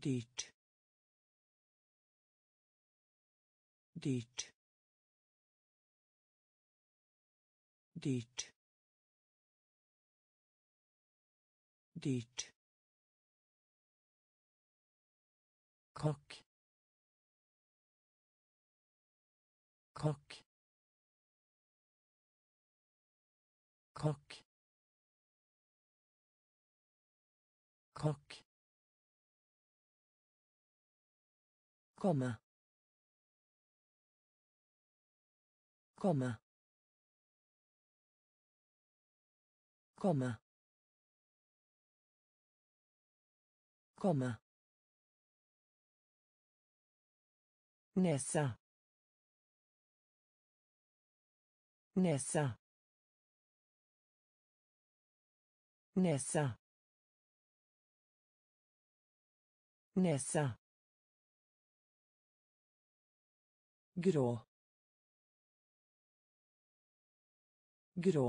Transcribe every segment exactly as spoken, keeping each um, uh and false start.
dyrt dyrt dyrt dyrt kokk kokk kokk kokk komme komme komme komme nesa nesa nesa nesa grå grå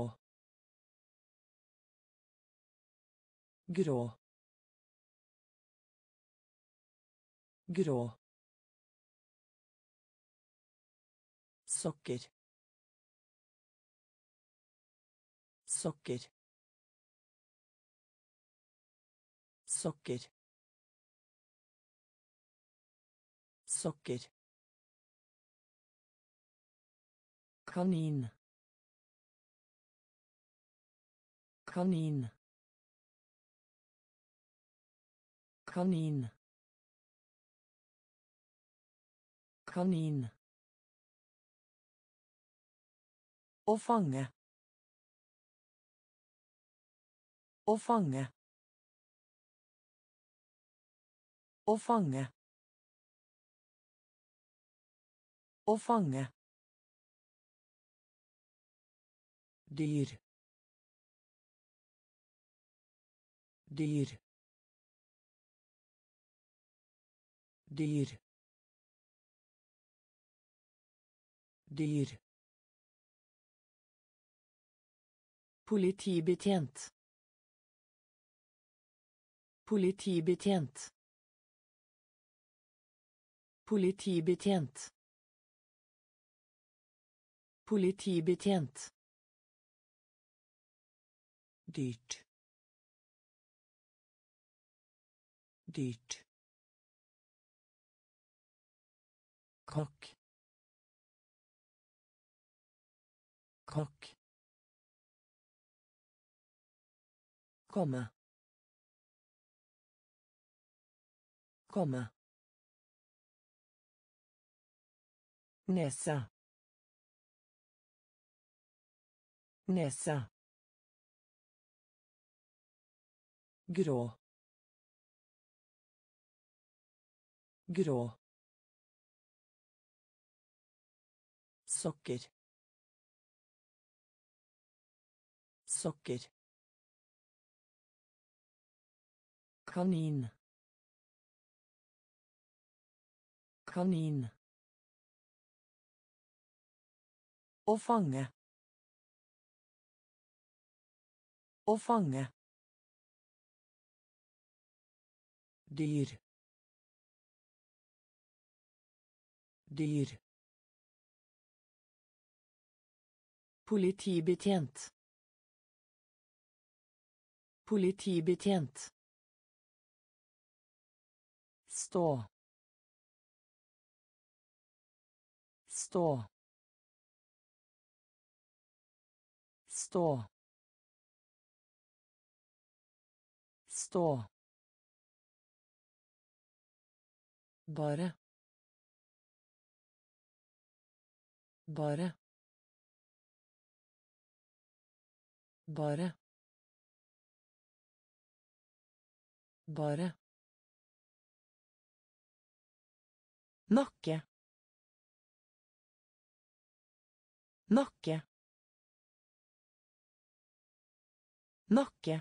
grå grå sokker sokker sokker sokker kanin kanin kanin kanin å fange å fange å fange å fange dyr dyr dyr dyr politibetjent politibetjent politibetjent politibetjent dyrt dyrt kokk kokk komme komme nesa nesa grå grå sokker sokker kanin kanin å fange å fange dyr dyr politibetjent politibetjent stå stå stå stå bare bare bare bare nakke nakke nakke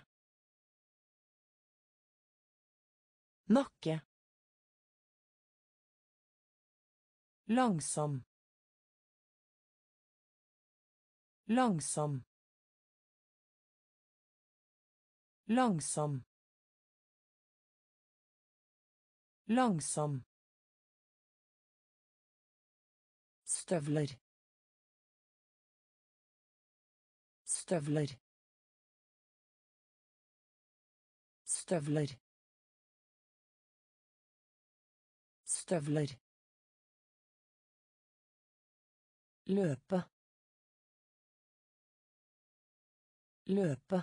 nakke langsom langsom langsom Langsom. Støvler. Støvler. Støvler. Støvler. Løpe. Løpe.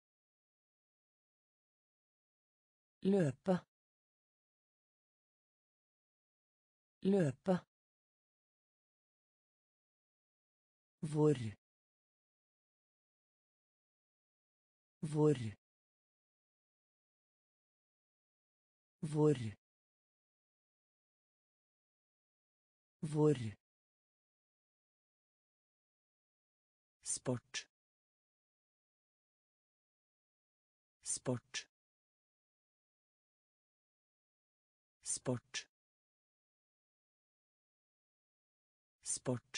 Løpe. Løpe. Hvor. Hvor. Hvor. Hvor. Sport. Sport. Sport. Sport.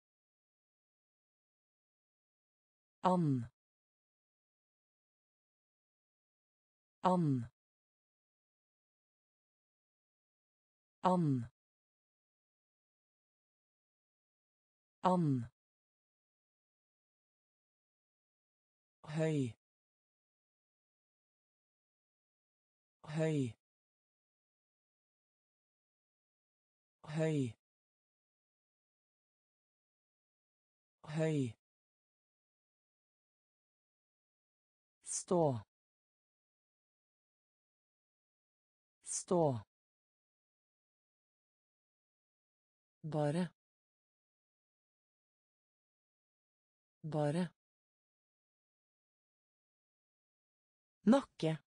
And. And. And. And. Høy. Høy. Høy. Høy. Stå. Stå. Bare. Bare. Nakke.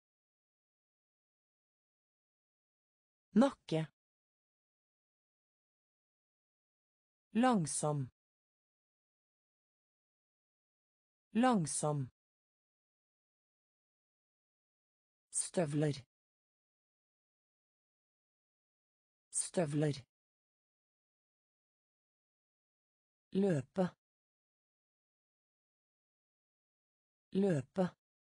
Nakke. Langsom. Langsom. Støvler. Støvler. Løpe. Løpe.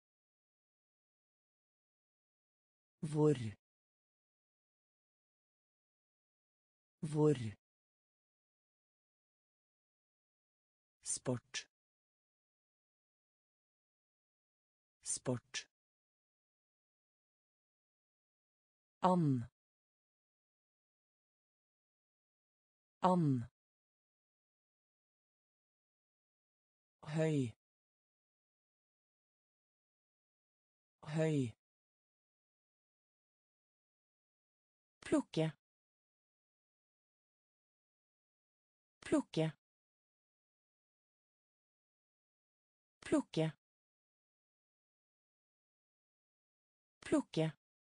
Hvor. Hvor. Sport. Sport. And. And. Høy. Høy. Plukke. Plukke. Plukke. Plukke.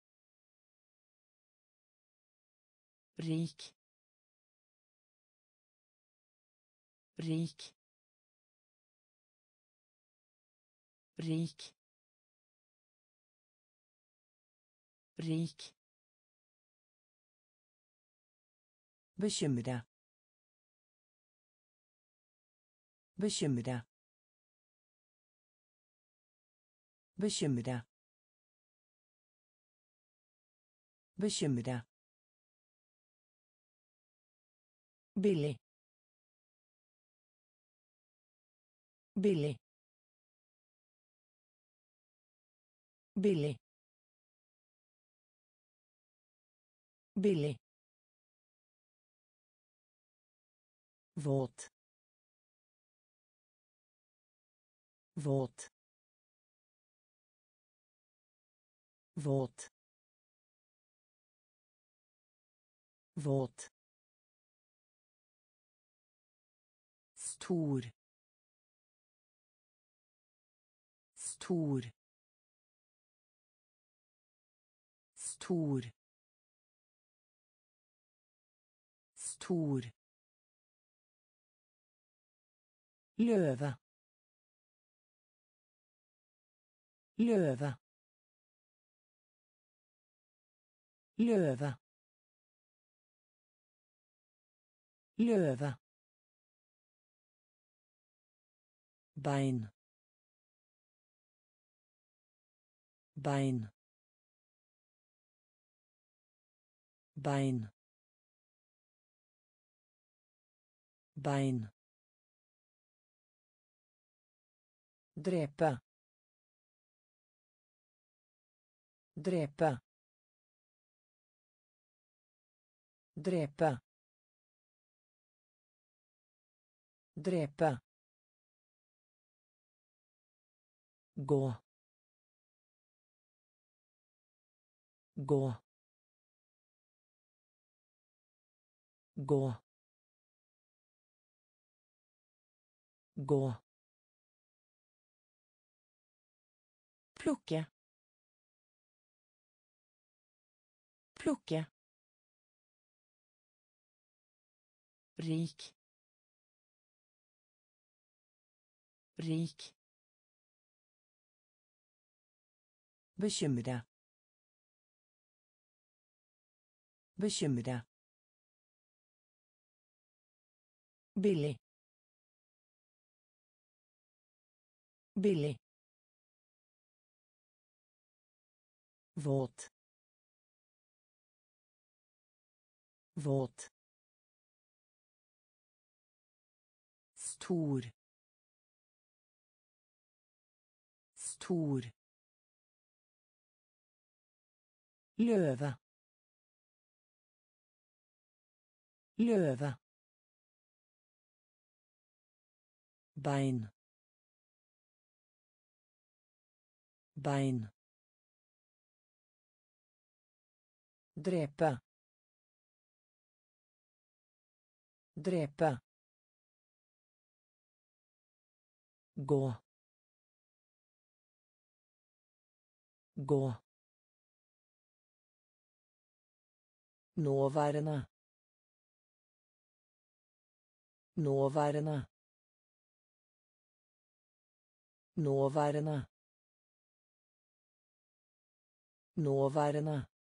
Rik. Rik. Rik. Rik. Bekymre. Bekymre. Bekymre. Bekymre. Billig. Billig. Billig. Billig. Våt. Våt. Våt. Våt. Stor. Stor. Stor. Stor. Løve. Løve. Løve. Løve. Bein. Bein. bein, bein, drepe, drepe, drepe, drepe, gå, gå, gå, gå, plukke, plukke, rik, rik, bekymre, bekymre, billig, billig, våt, våt, stor, stor, løve, løve, bein, bein, drepe, drepe, gå, gå, nåværende, nåværende, nåværende, nåværende,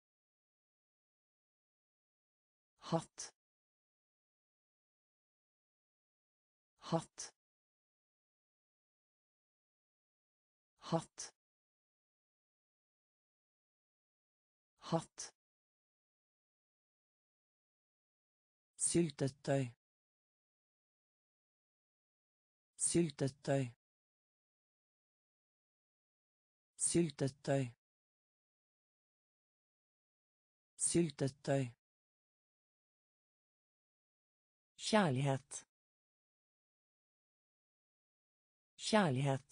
hatt, hatt, hatt, hatt, syltetøy, syltetøy, syltetøy, syltetøy, kjærlighet, kjærlighet,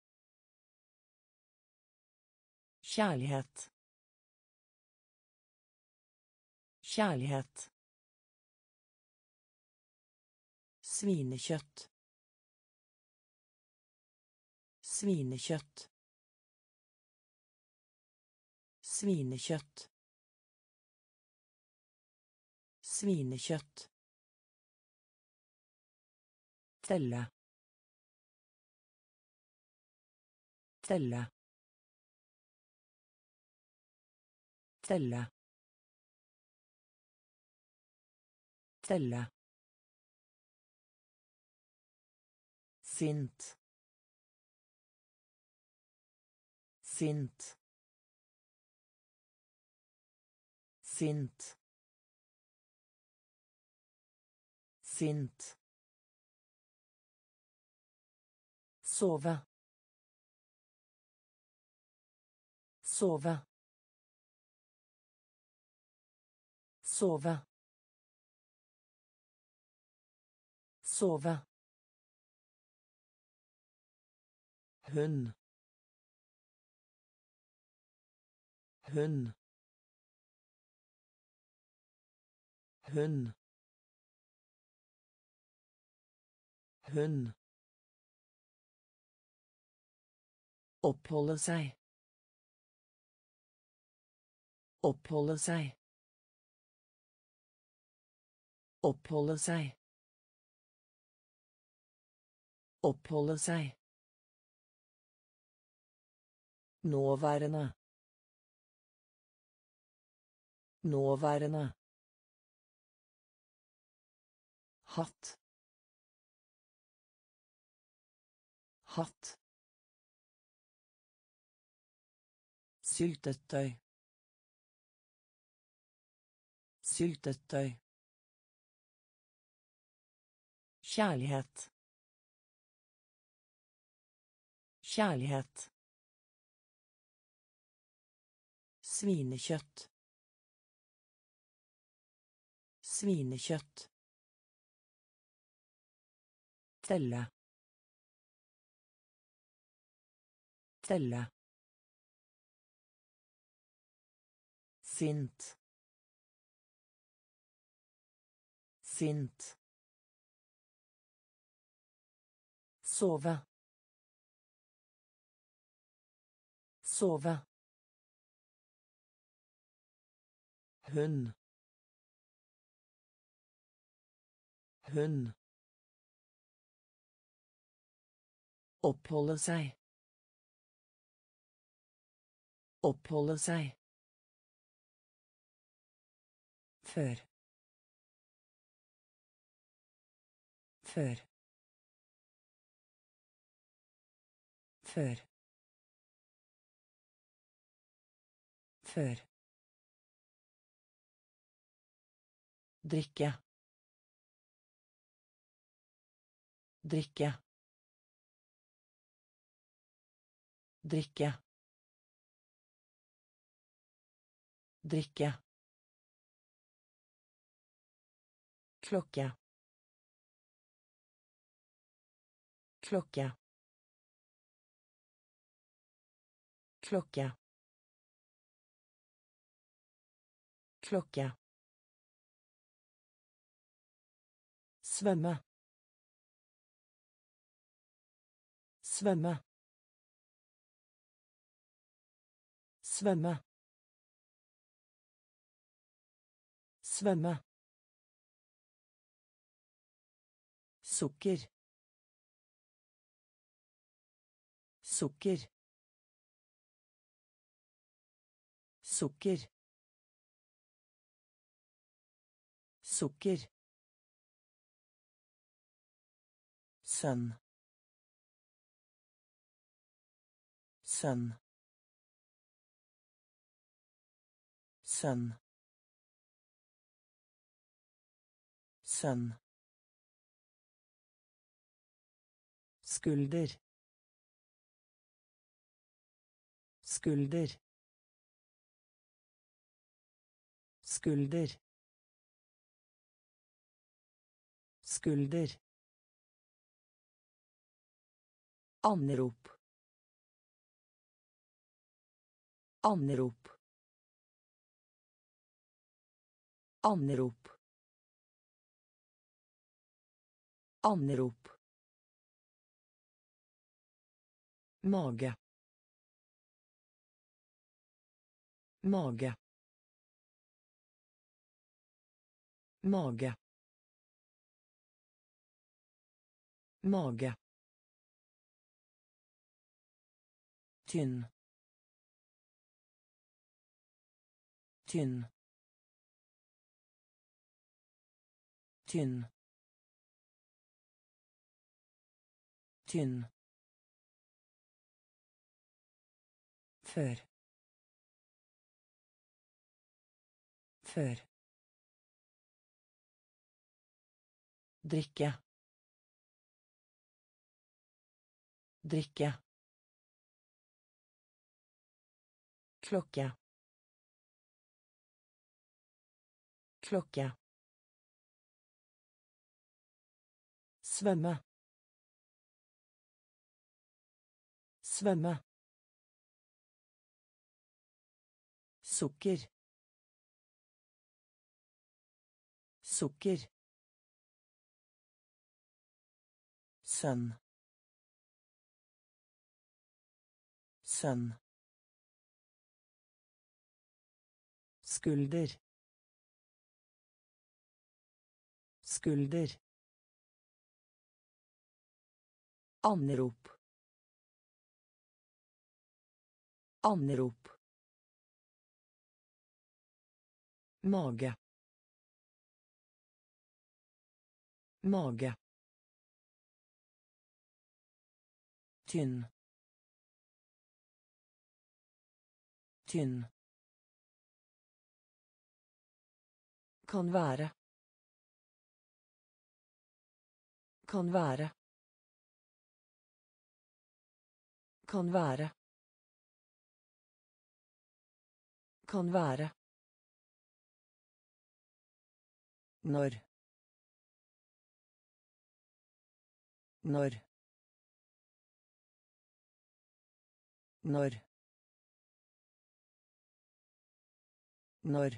kjærlighet, kjærlighet, svinekjøtt, svinekjøtt, svinekjøtt, svinekjøtt, telle, telle, telle, telle, sint, sint, sint, sint, sove, sove, sove, sove, hund, hund, hund, hund, oppholde seg, oppholde seg, oppholde seg, oppholde seg, nåværende, nåværende, hatt, hatt, syltetøy, Syltetøy. Kjærlighet. Kjærlighet. Svinekjøtt. Svinekjøtt. Telle. Telle. Sint. Sint. Sove. Sove. Hund. Hund. Oppholde seg. Oppholde seg. Før. Før. Før. Før. Drikke. Drikke. Drikke. Drikke. Klokke. Klokke. Klokke. Klokke. Svømme. Svømme. Svømme. Svømme. Sukker. Sukker. Sukker. Sukker. Sønn. Sønn. Sønn. Sønn. Skulder. Skulder. Skulder. Skulder. Anrop. Anrop. Anrop. Anrop. Mage. Mage. Mage. Mage. Tynn. Tynn. Tynn. Tynn. Før. Før. Drikke. Drikke. Klokke. Klokke. Svømme. Svømme. Sukker. Sukker. Sønn. Sønn. Skulder. Skulder. Anrop. Anrop. Mage. Mage. Tynn. Tynn. Kan være. Kan være. Kan være. Kan være. Når. Når. Når. Når.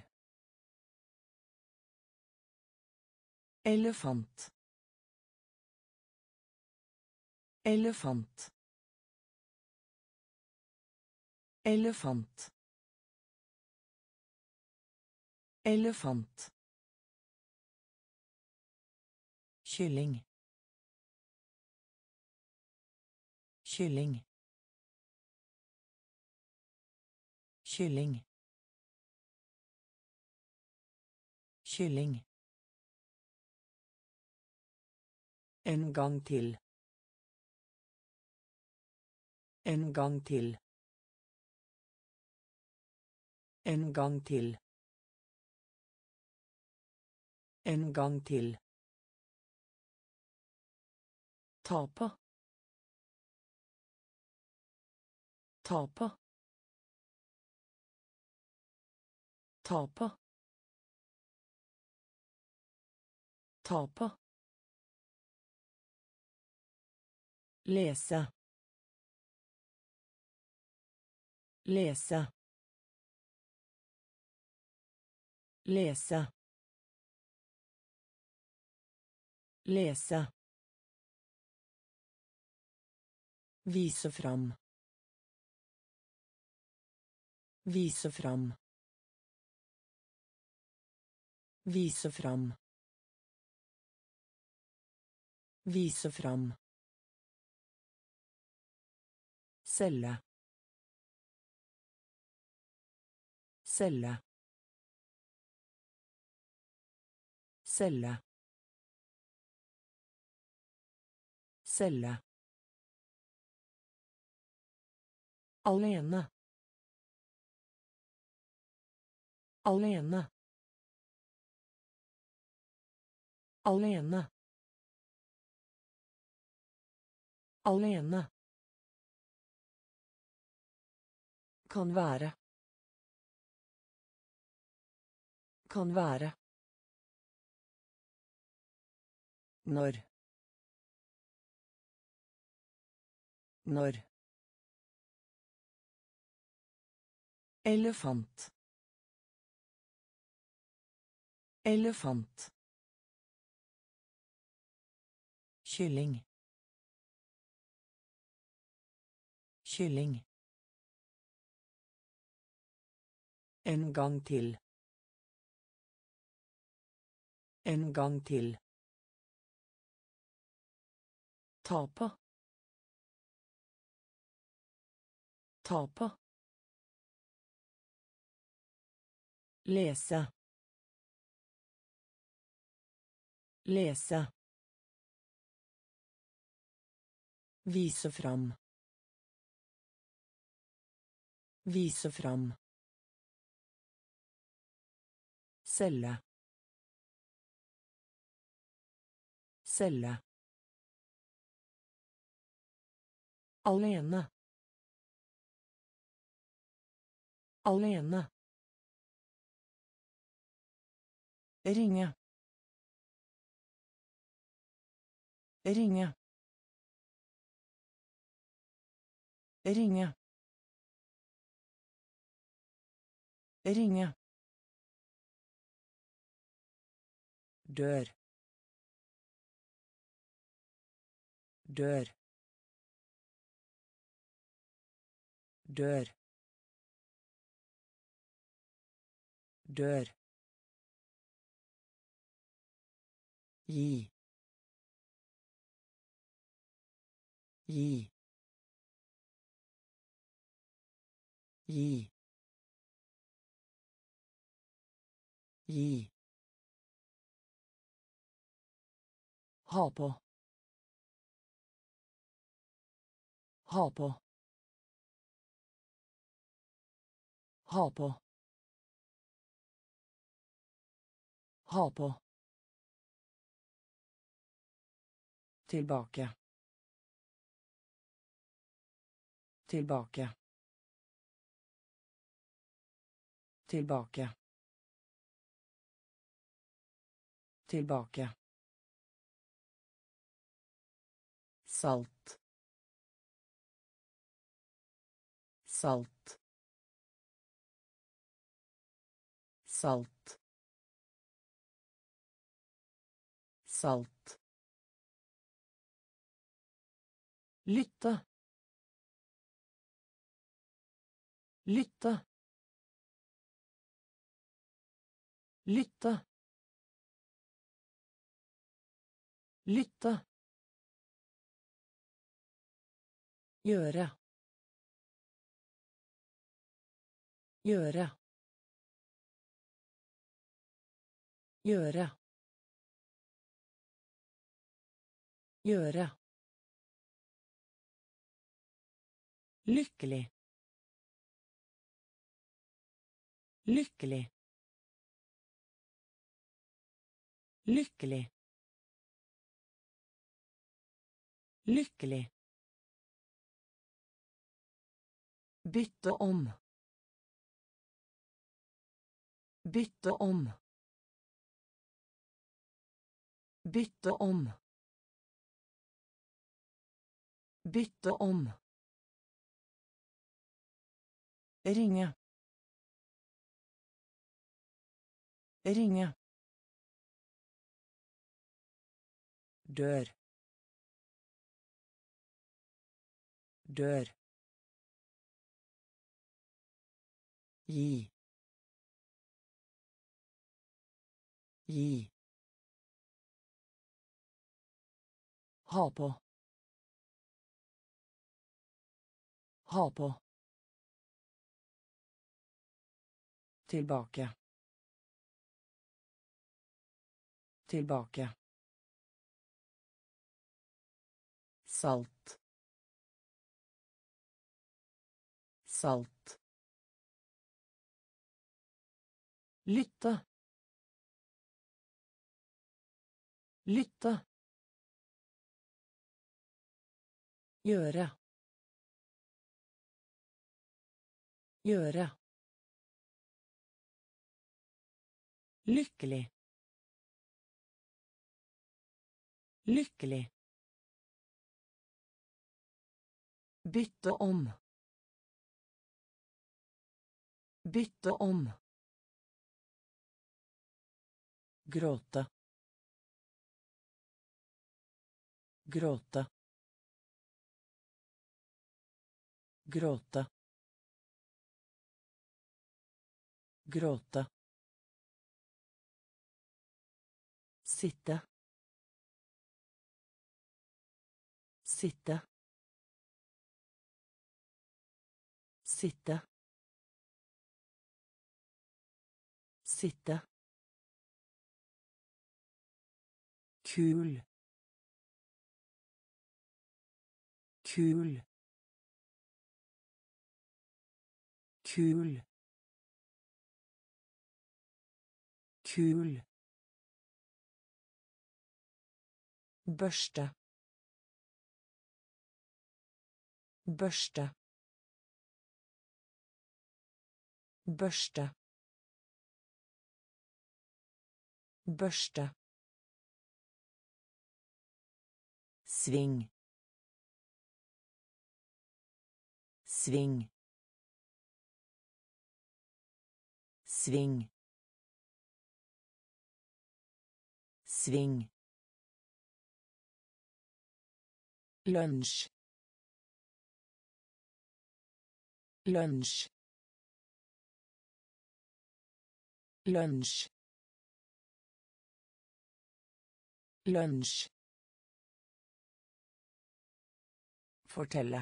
Elefant. Elefant. Elefant. Elefant. Kylling. Kylling. Kylling. Kylling. En gang til. En gang til. En gang til. En gang til. Tape. Tape. Tape. Tape. Lese. Lese. Lese. Lese. Vise fram. Vise fram. Vise fram. Vise fram. Celle. Celle. Celle. Celle. Alene. Alene. Alene. Alene. Kan være. Kan være. Når. Når. Elefant. Elefant. Kylling. Kylling. En gang til. En gang til. Tape. Tape. Lese. Lese. Vise fram. Vise fram. Celle. Celle. Alene. Alene. Ringe. Ringe. Ringe. Ringe. Dør. Dør. Dør. Dør. Gi. Gi. Gi. Gi. Ha på. Ha på. Ha på. Ha på. Tillbaka. Tillbaka. Tillbaka. Tillbaka. Salt. Salt. Salt. Salt. Lytte. Lytte. Lytte. Lytte. Gjøre. Gjøre. Gjøre. Gjøre. Lykkelig. Lykkelig. Lykkelig. Lykkelig. Bytte om. Bytte om. Bytte om. Bytte om. Ringe. Ringe. Dør. Dør. Gi. Gi. Ha på. Ha på. Tillbaka. Tillbaka. Salt. Salt. Lytte. Lytte. Gjøre. Gjøre. Lykkelig. Lykkelig. Bytte om. Bytte om. Gråte. Gråte. Gråte. Gråte. Sitte. Sitte. Sitte. Sitte. Kul. Kul. Kul. Kul. Børste. Børste. Børste. Børste. Sving. Sving. Sving. Sving. Lunsj. Lunsj. Lunsj. Lunsj. Fortelle.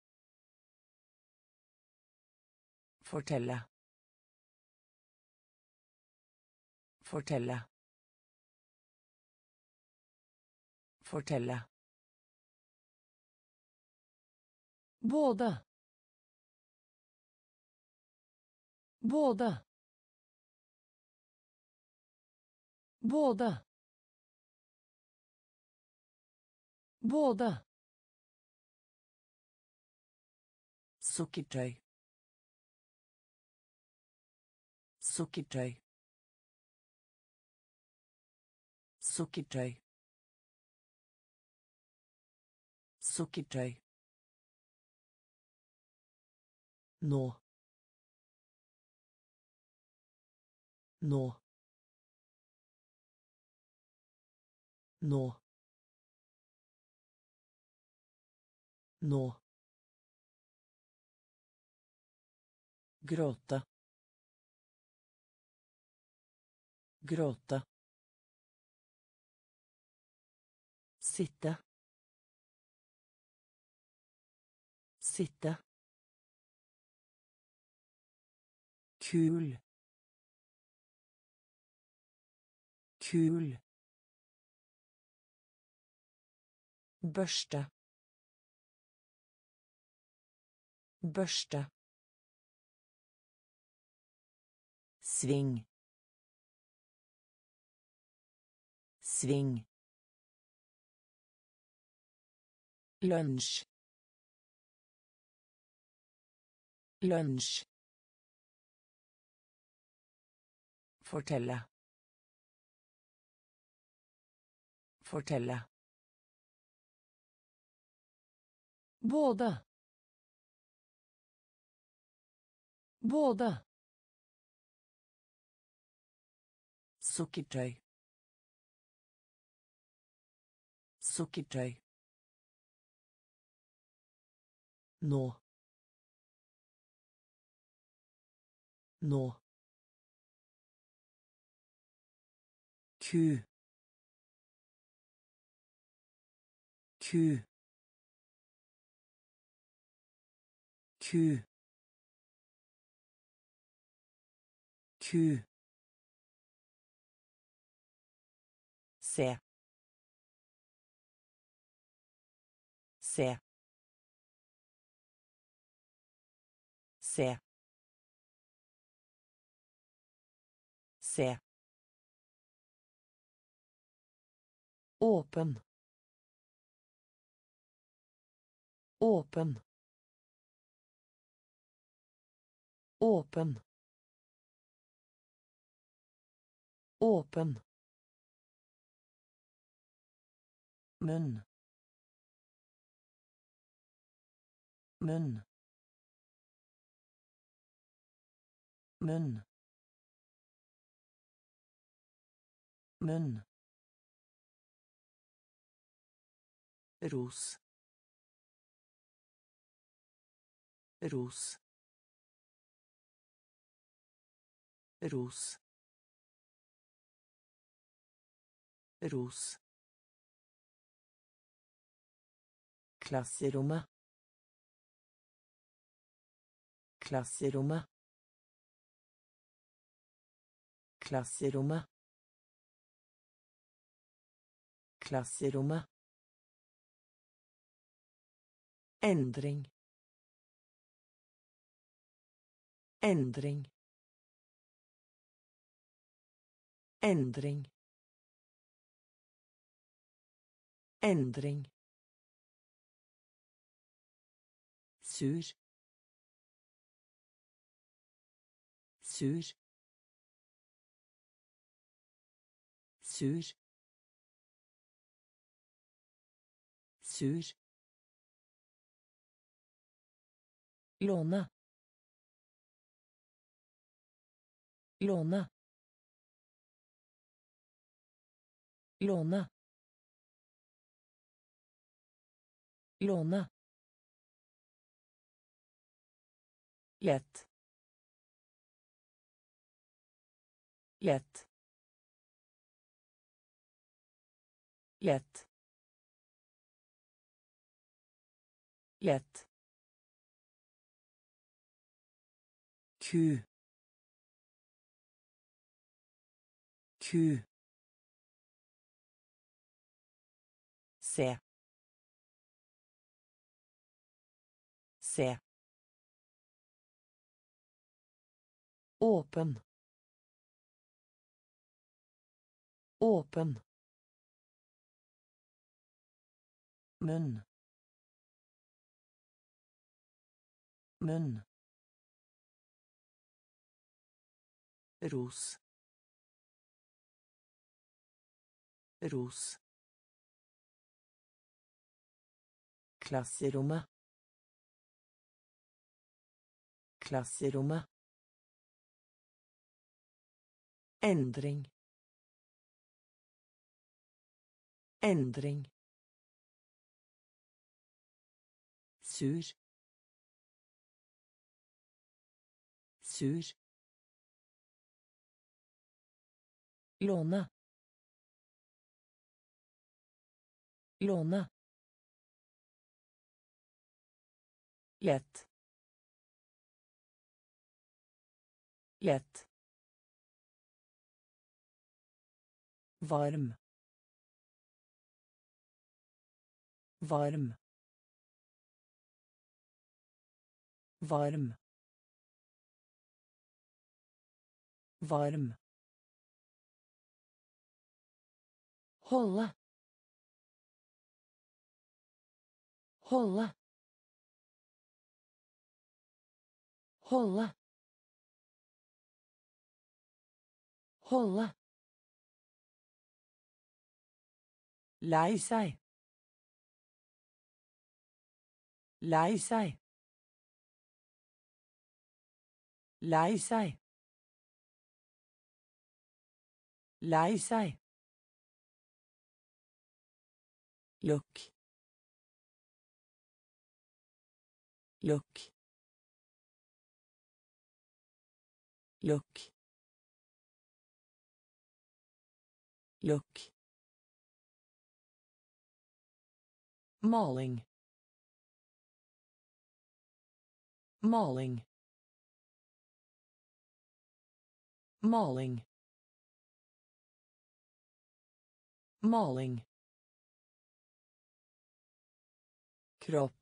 Fortelle. Fortelle. Fortelle. Både. Både. Både. Både. Sukkertøy. Sukkertøy. Sukkertøy. Sukkertøy. Nå. Nå. Nå. Nå. Gråte. Gråte. Sitte. Sitte. Kul. Kul. Børste. Børste. Sving. Sving. Lunsj. Lunsj. Fortelle. Fortelle. Både. Både. Sukkertøy. Sukkertøy. Nå. Nå. Ku. Ku. Ku. Ku. Se. Se. Se. Se. Åpen. Åpen. Åpen. Åpen. Munn. Munn. Munn. Munn. Ros. Ros. Ros. Ros. Klasserommet. Klasserommet. Klasserommet. Klasserommet. Endring. Endring. Endring. Endring. Sur. Sur. Sur. Sur. Låne. Låne. Låne. Låne. Lätt. Lätt. Lätt. Lätt. Ku. Ku. Se. Se. Åpen. Åpen. Munn. Munn. Ros. Ros. Klasserommet. Klasserommet. Endring. Endring. Sur. Sur. Låne. Låne. Lätt. Lätt. Varm. Varm. Varm. Varm. Hålla. Hålla. Hålla. Hålla. Lei seg. Lei seg. Lei seg. Lei seg. Lukk. Lukk. Lukk. Lukk. Maling. Maling. Maling. Maling. Kropp.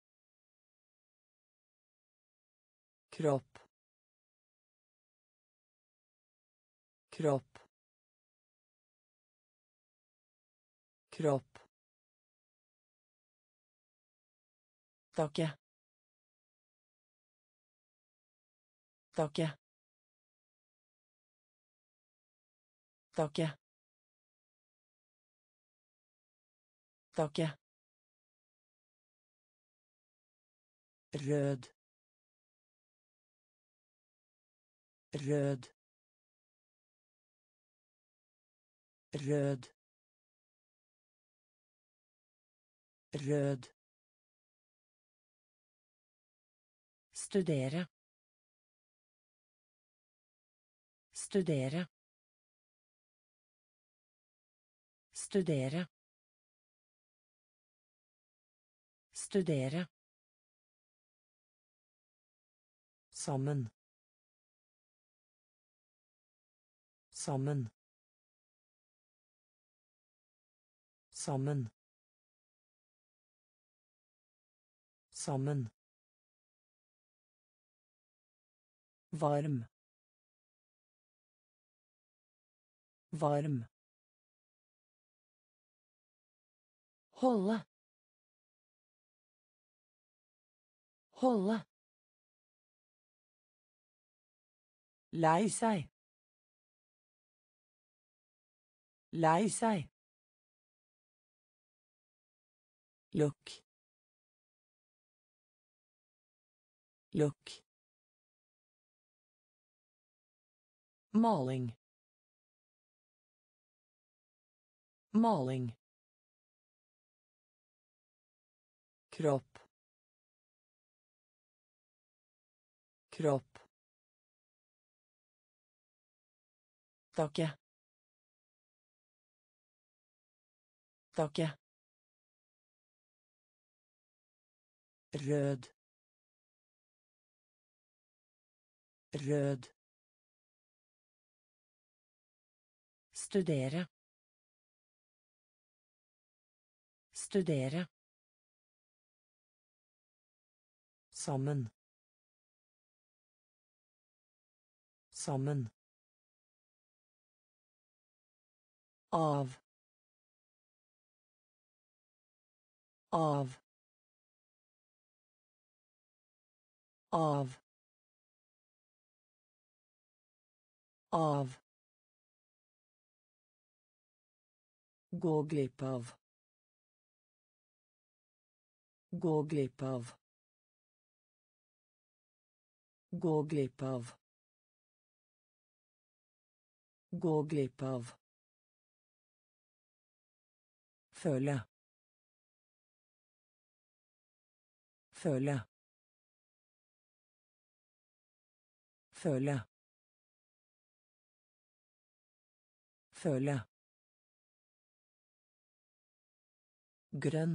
Kropp. Kropp. Kropp. Takke. Takke. Takke. Takke. Rød. Rød. Rød. Rød. Studere. Studere. Studere. Studere. Sammen. Sammen. Sammen. Sammen. Varm. Varm. Hålla. Hålla. Lei seg. Lei seg. Lukk. Lukk. Maling. Maling. Kropp. Kropp. Takke. Takke. Rød. Rød. Studere. Studere. Sammen. Sammen. av av av av gå glipp av gå glipp av gå glipp av gå glipp av føle føle føle føle grønn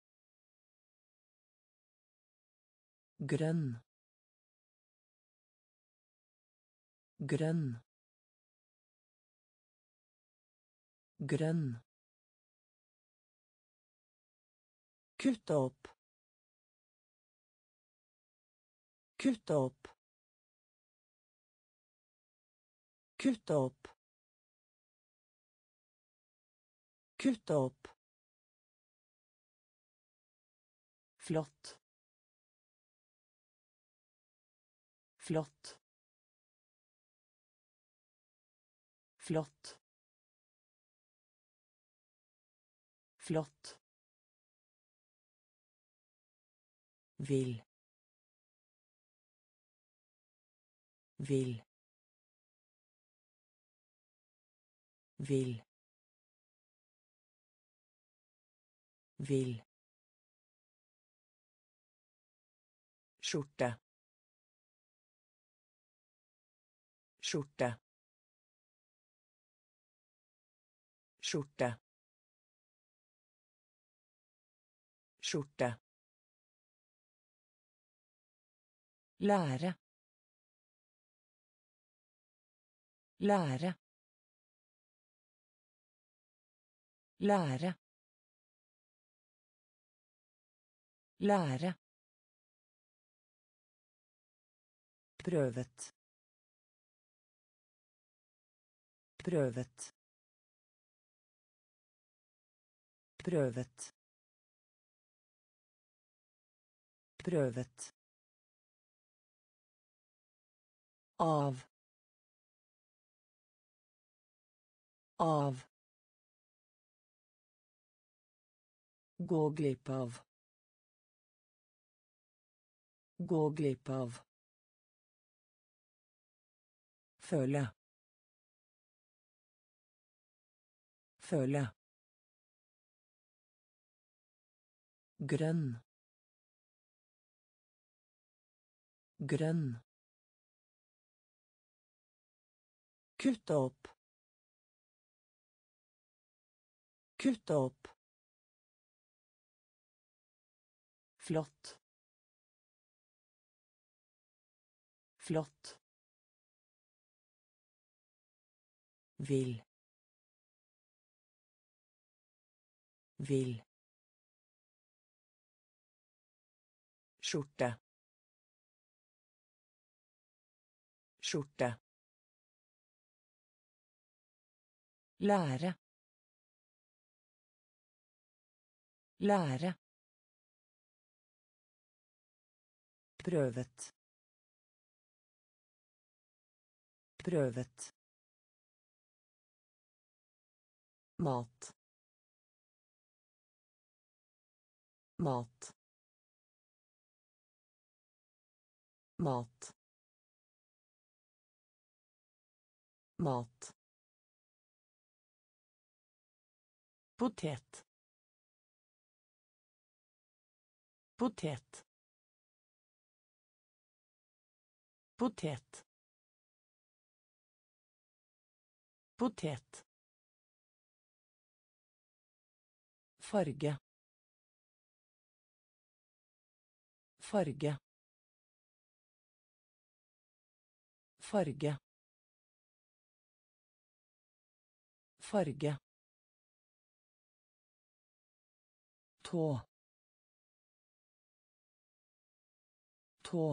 grønn grønn grønn kutte opp kutte opp kutte opp kutte opp flott flott flott flott vil vil vil vil skjorte skjorte skjorte skjorte lære lære lære lære prøvet prøvet prøvet prøvet av av gå glipp av gå glipp av føle føle grønn grønn kutte opp kutte opp flott flott vil vil skjorte skjorte lære lære prøvet prøvet mat mat mat mat potet potet potet potet farge farge farge farge tå tå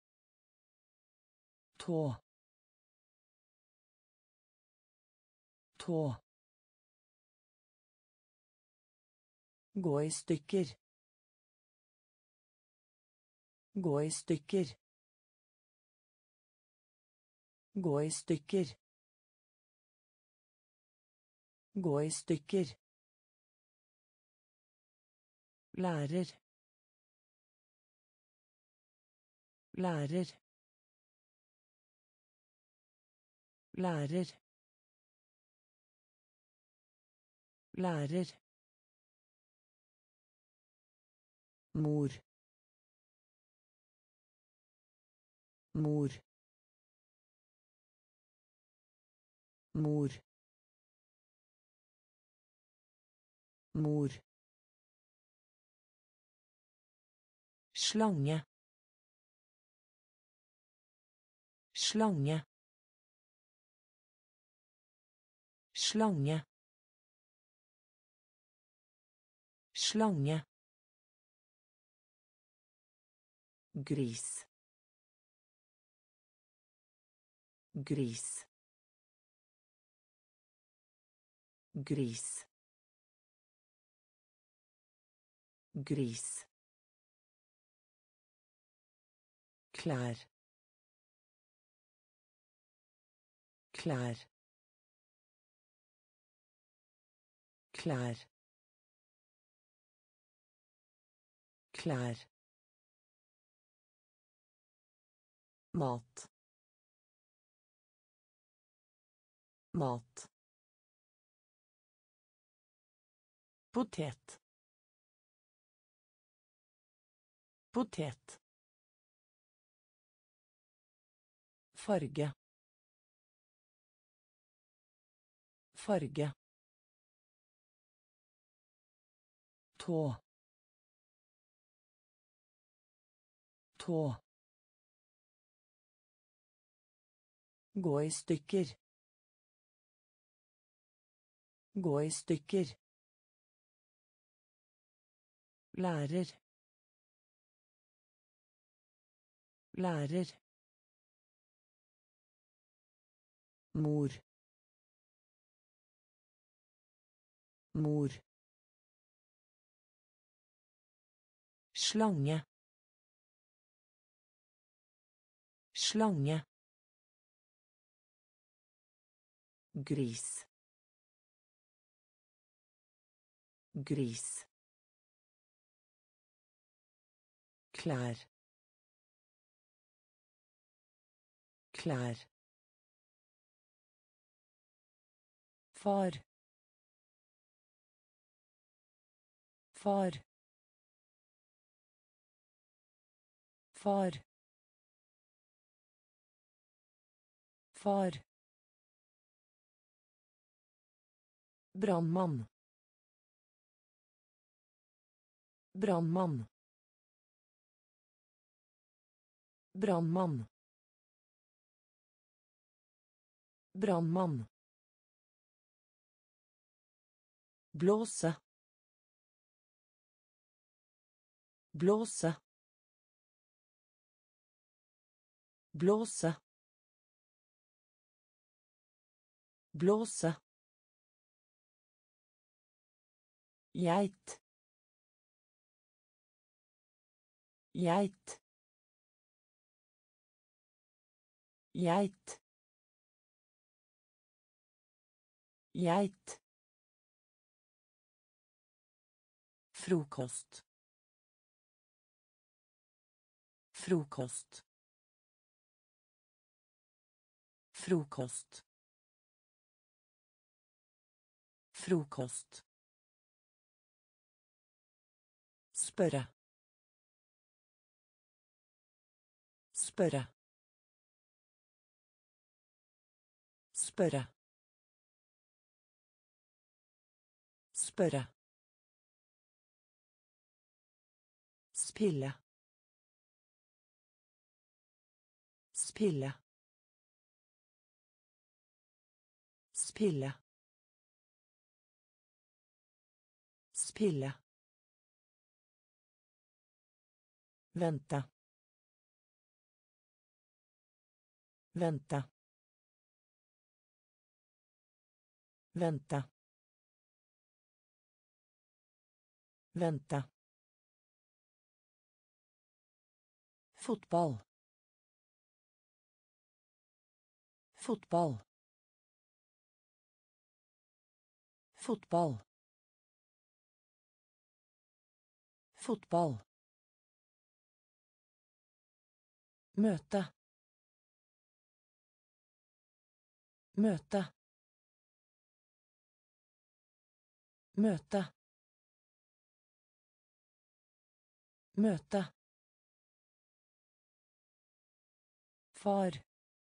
tå Tå. Gå i stykker. Gå i stykker. Gå i stykker. Gå i stykker. Lærer. Lærer. Lærer. Lærer. Mor. Mor. Mor. Mor. Slange. Slange. Slange. Slange. Gris. Gris. Gris. Gris. Klær. Klær. Klær. Klær. Mat. Mat. Potet. Potet. Farge. Farge. Tå. Tå. Gå i stykker. Gå i stykker. Lærer. Lærer. Mor. Mor. Slange. Slange. Gris. Gris. Klær. Klær. Far. Far. Far. Far. Brannmann. Brannmann. Brannmann. Brannmann. Blåse. Blåse. Blåse. Blåse. Geit. Geit. Geit. Geit. Frokost. Frokost. Frokost. Frokost. Spørre. Spørre. Spørre. Spørre. Spille. Spille. Spille. Spille. Vente. Vente. Vänta. Vänta. Fotboll. Fotboll. Fotboll. Fotboll. Möta. Möta. Möta. Möta. Far.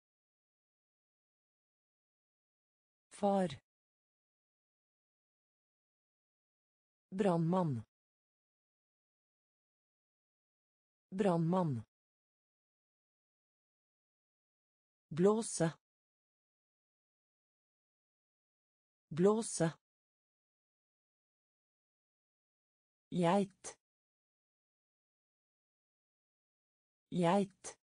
Far. Brandmann. Brandmann. Blåse. Blåse. Geit. Geit.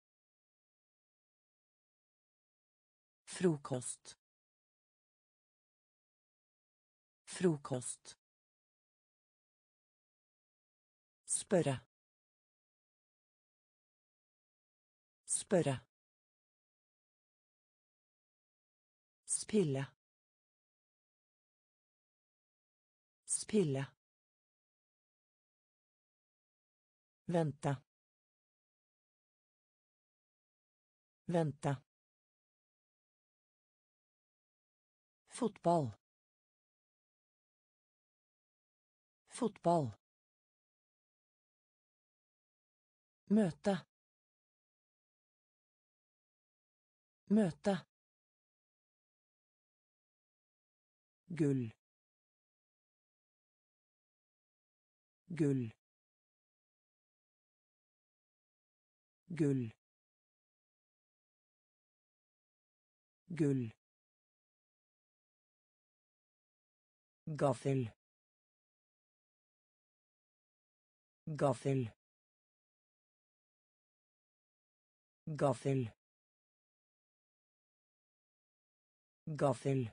Frokost. Frokost. Spørre. Spørre. Spille. Spille. Vänta. Vänta. Fotboll. Fotboll. Möta. Möta. Gull. Gull. Gull. Gull. Gaffel. Gaffel. Gaffel. Gaffel.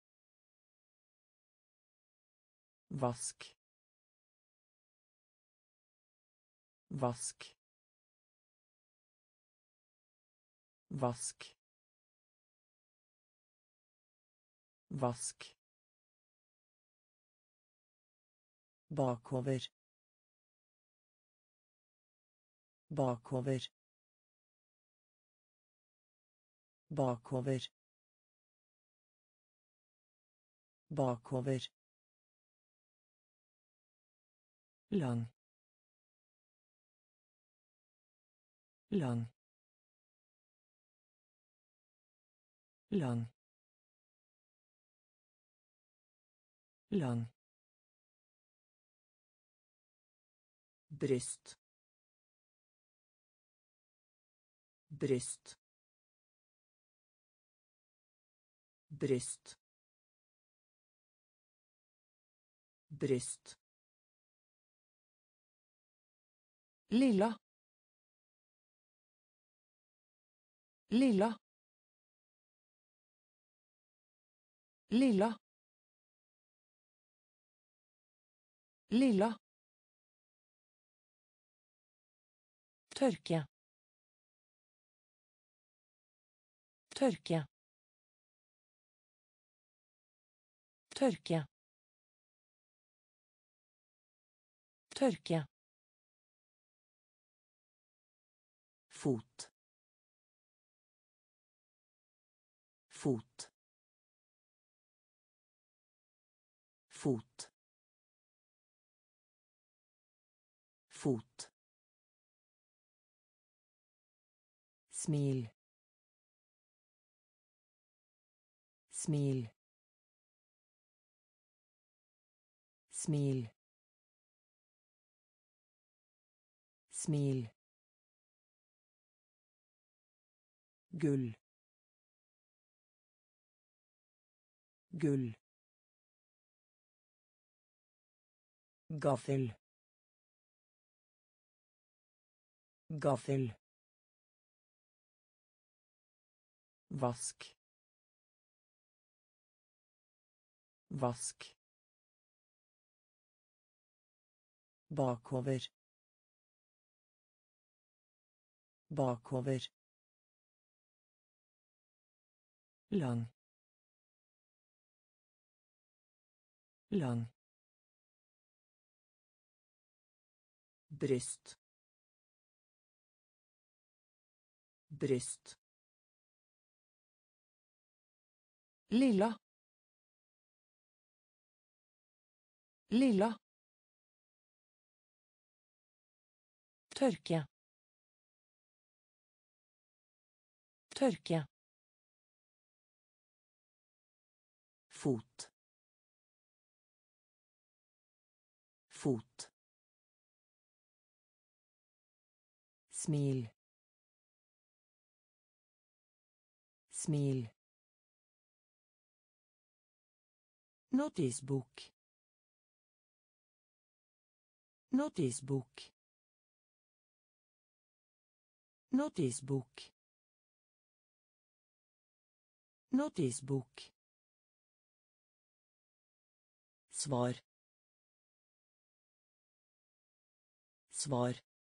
Vask. Vask. Vask. Vask. Bakover. Bakover. Bakover. Bakover. Lang. Lang. Lang. Lang. Bryst. Bryst. Bryst. Bryst. Lilla. Lilla. Lilla. Lilla. Tørke. Tørke. Tørke. Tørke. Fot. Fot. Fot. Fot. Smil. Smil. Smil. Smil. Gull. Gull. Gaffel. Gaffel. Vask. Vask. Bakover. Bakover. Lang. Lang. Bryst. Bryst. Lilla. Lilla. Tørke. Tørke. Fot. Fot. Smil. Smil. Notisbok. Notisbok. Notisbok. Notisbok. Svar. Svar.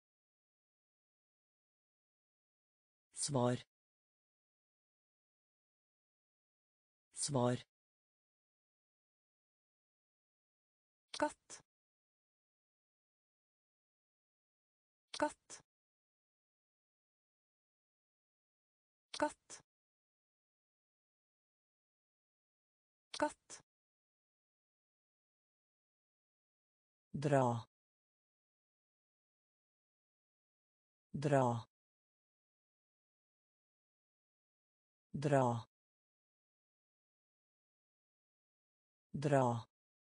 Svar. Svar. Katt. Katt. Katt. Katt. Dra. Dra. Dra. Dra.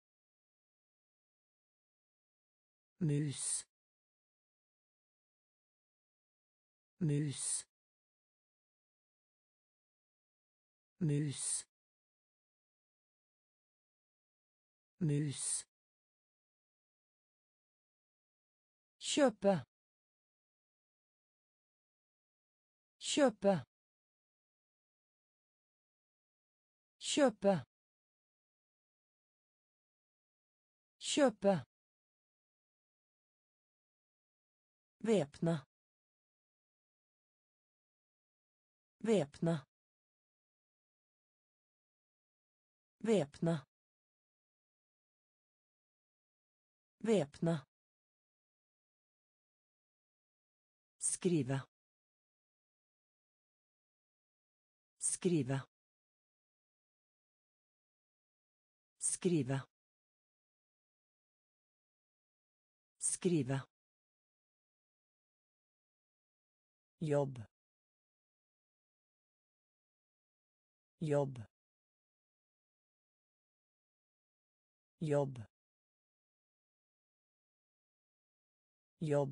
Mus. Mus. Mus. Mus. Kjøpe. Kjøpe. Kjøpe. Kjøpe. Væpne. Væpne. Væpne. Væpne. Skrive. Skrive. Skrive. Skrive. Jobb. Jobb. Jobb. Jobb.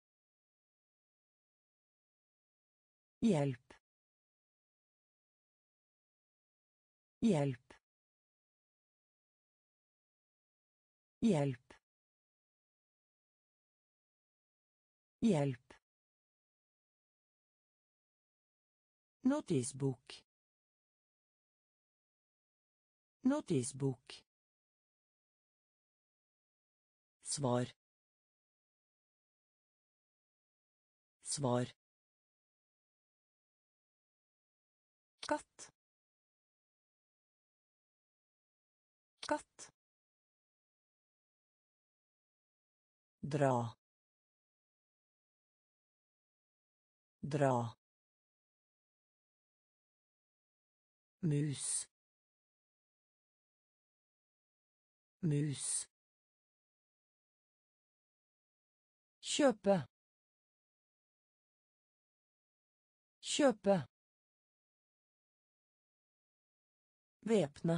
Hjelp. Hjelp. Hjelp. Hjelp. Notisbok. Notisbok. Svar. Svar. Katt. Katt. Dra. Dra. Mus. Mus. Kjøpe. Kjøpe. Væpne.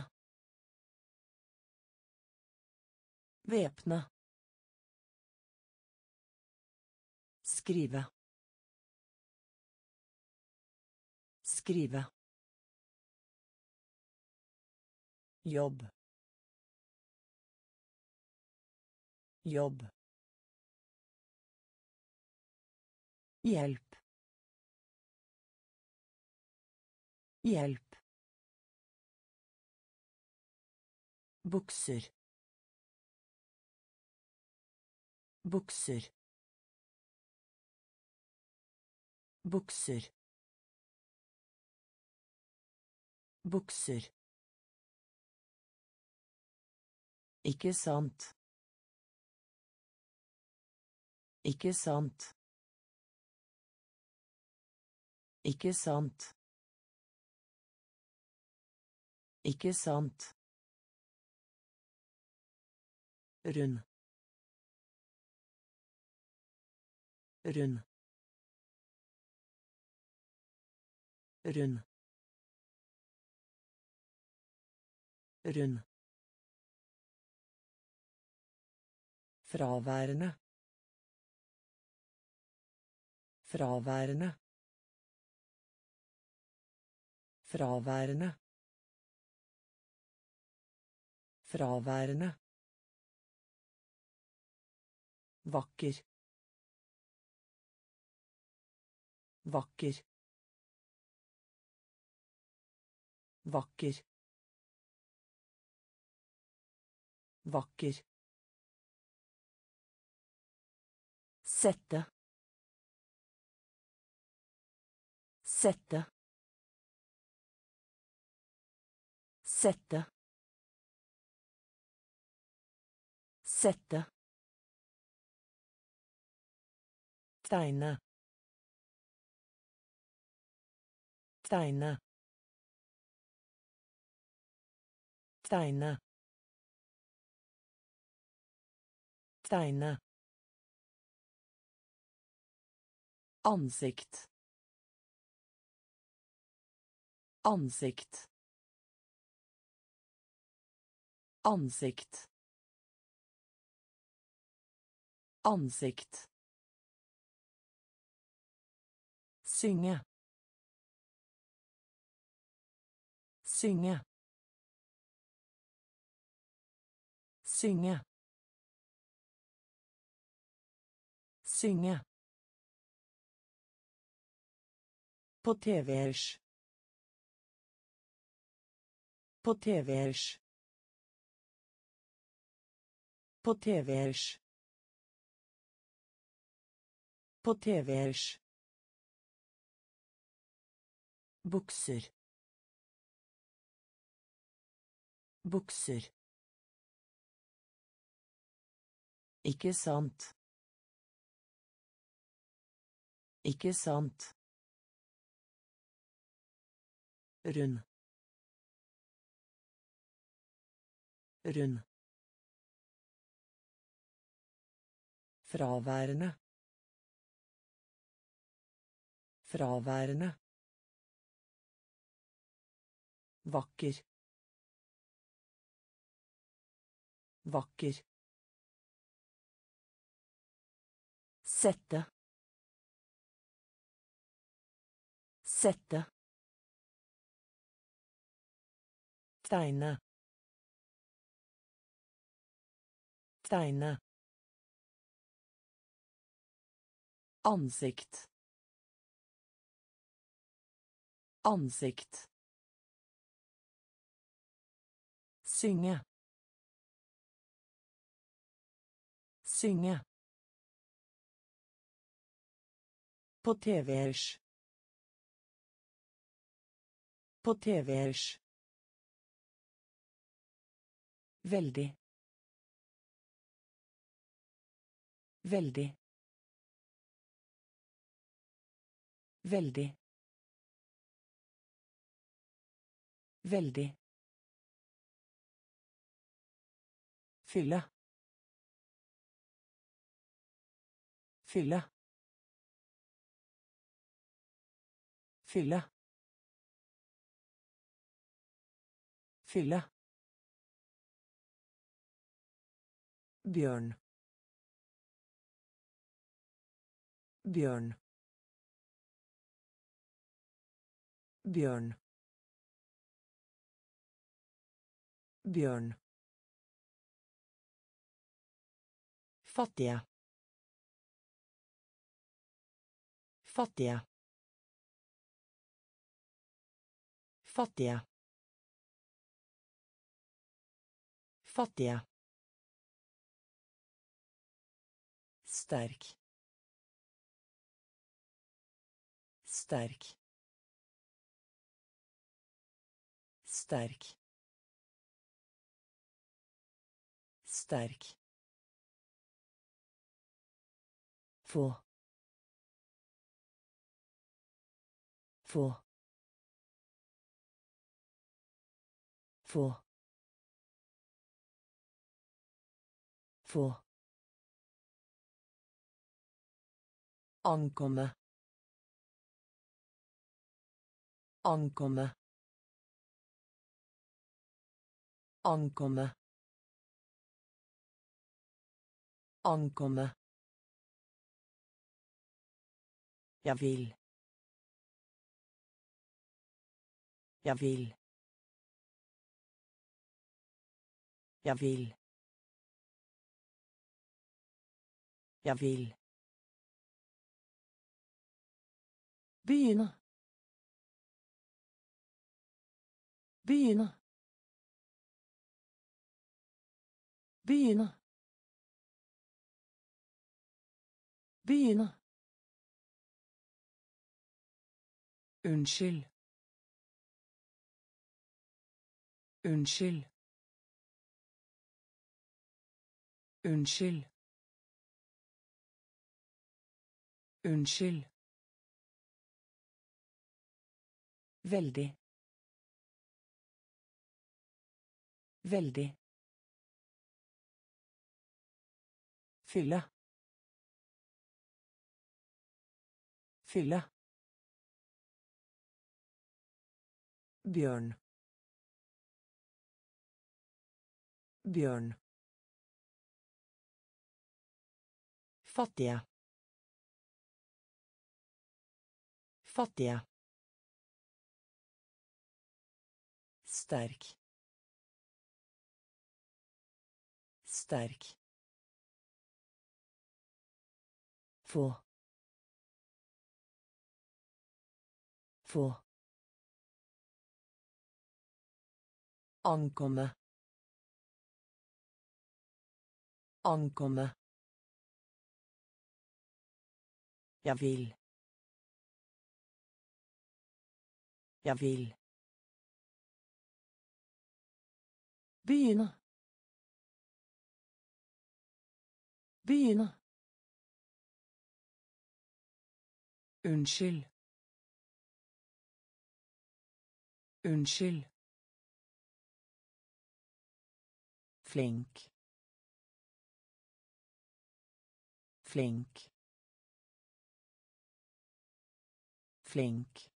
Væpne. Skrive. Skrive. Jobb. Jobb. Hjelp. Hjelp. bukser, bukser, bukser, bukser. Ikke sant. Ikke sant. Ikke sant. Ikke sant. Rund. Rund. Rund. Rund. Fraværende. Fraværende. Fraværende. Fraværende. Vakker. Vakker. Vakker. Vakker. Sette. Sette. Sette. Sette. Tegne. Tegne. Tegne. Tegne. Ansikt. Ansikt. Ansikt. Ansikt. Synge. Synge. Synge. Synge. På tvers. På tvers. På tvers. På tvers. Bukser. Bukser. Ikke sant. Ikke sant. Rund. Rund. Fraværende. Fraværende. Vakker. Vakker. Sette. Sette. Tegne. Tegne. Ansikt. Ansikt. Synge. Synge. På tvers. På tvers. Veldig. Veldig. Veldig. Veldig. Fylle. Fylle. Fylle. Fylle. Bjørn. Bjørn. Bjørn. Bjørn. Fattige. Fattige. Fattige. Fattiga. Sterk. Sterk. Sterk. Sterk. Få. Få. Få. Få. Ankomme. Ankomme. Ankomme. Ankomme. Jag vill. Jag vill. Jag vill. Jag vill. Begynne. Begynne. Begynne. Begynne. Unnskyld. Unnskyld. Unnskyld. Unnskyld. Veldig. Veldig. Fylle. Fylle. Bjørn. Bjørn. Fattiga. Fattiga. Sterk. Sterk. Få. Få. Ankomme. Ankomme. Jag vill. Jag vill. Begynne. Begynne. Unnskyld. Unnskyld. Flink. Flink. Flink.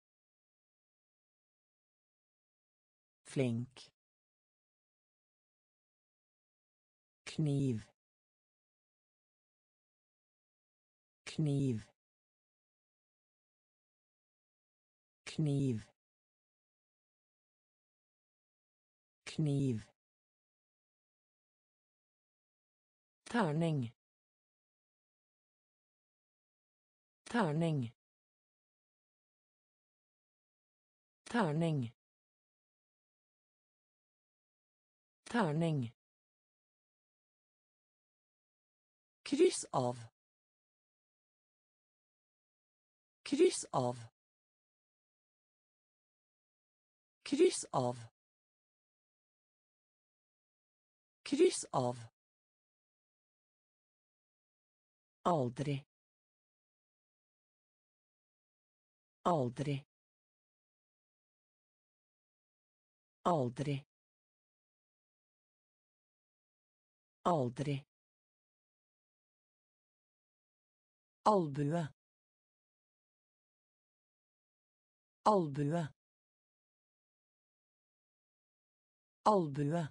Flink. Kniv. Kniv. Kniv. Kniv. Tärning. Tärning. Tärning. Tärning. Kryss av. Kryss av. Kryss av. Kryss av. Aldrig. Aldrig. Aldrig. Aldrig. Albue. Albue. Albue.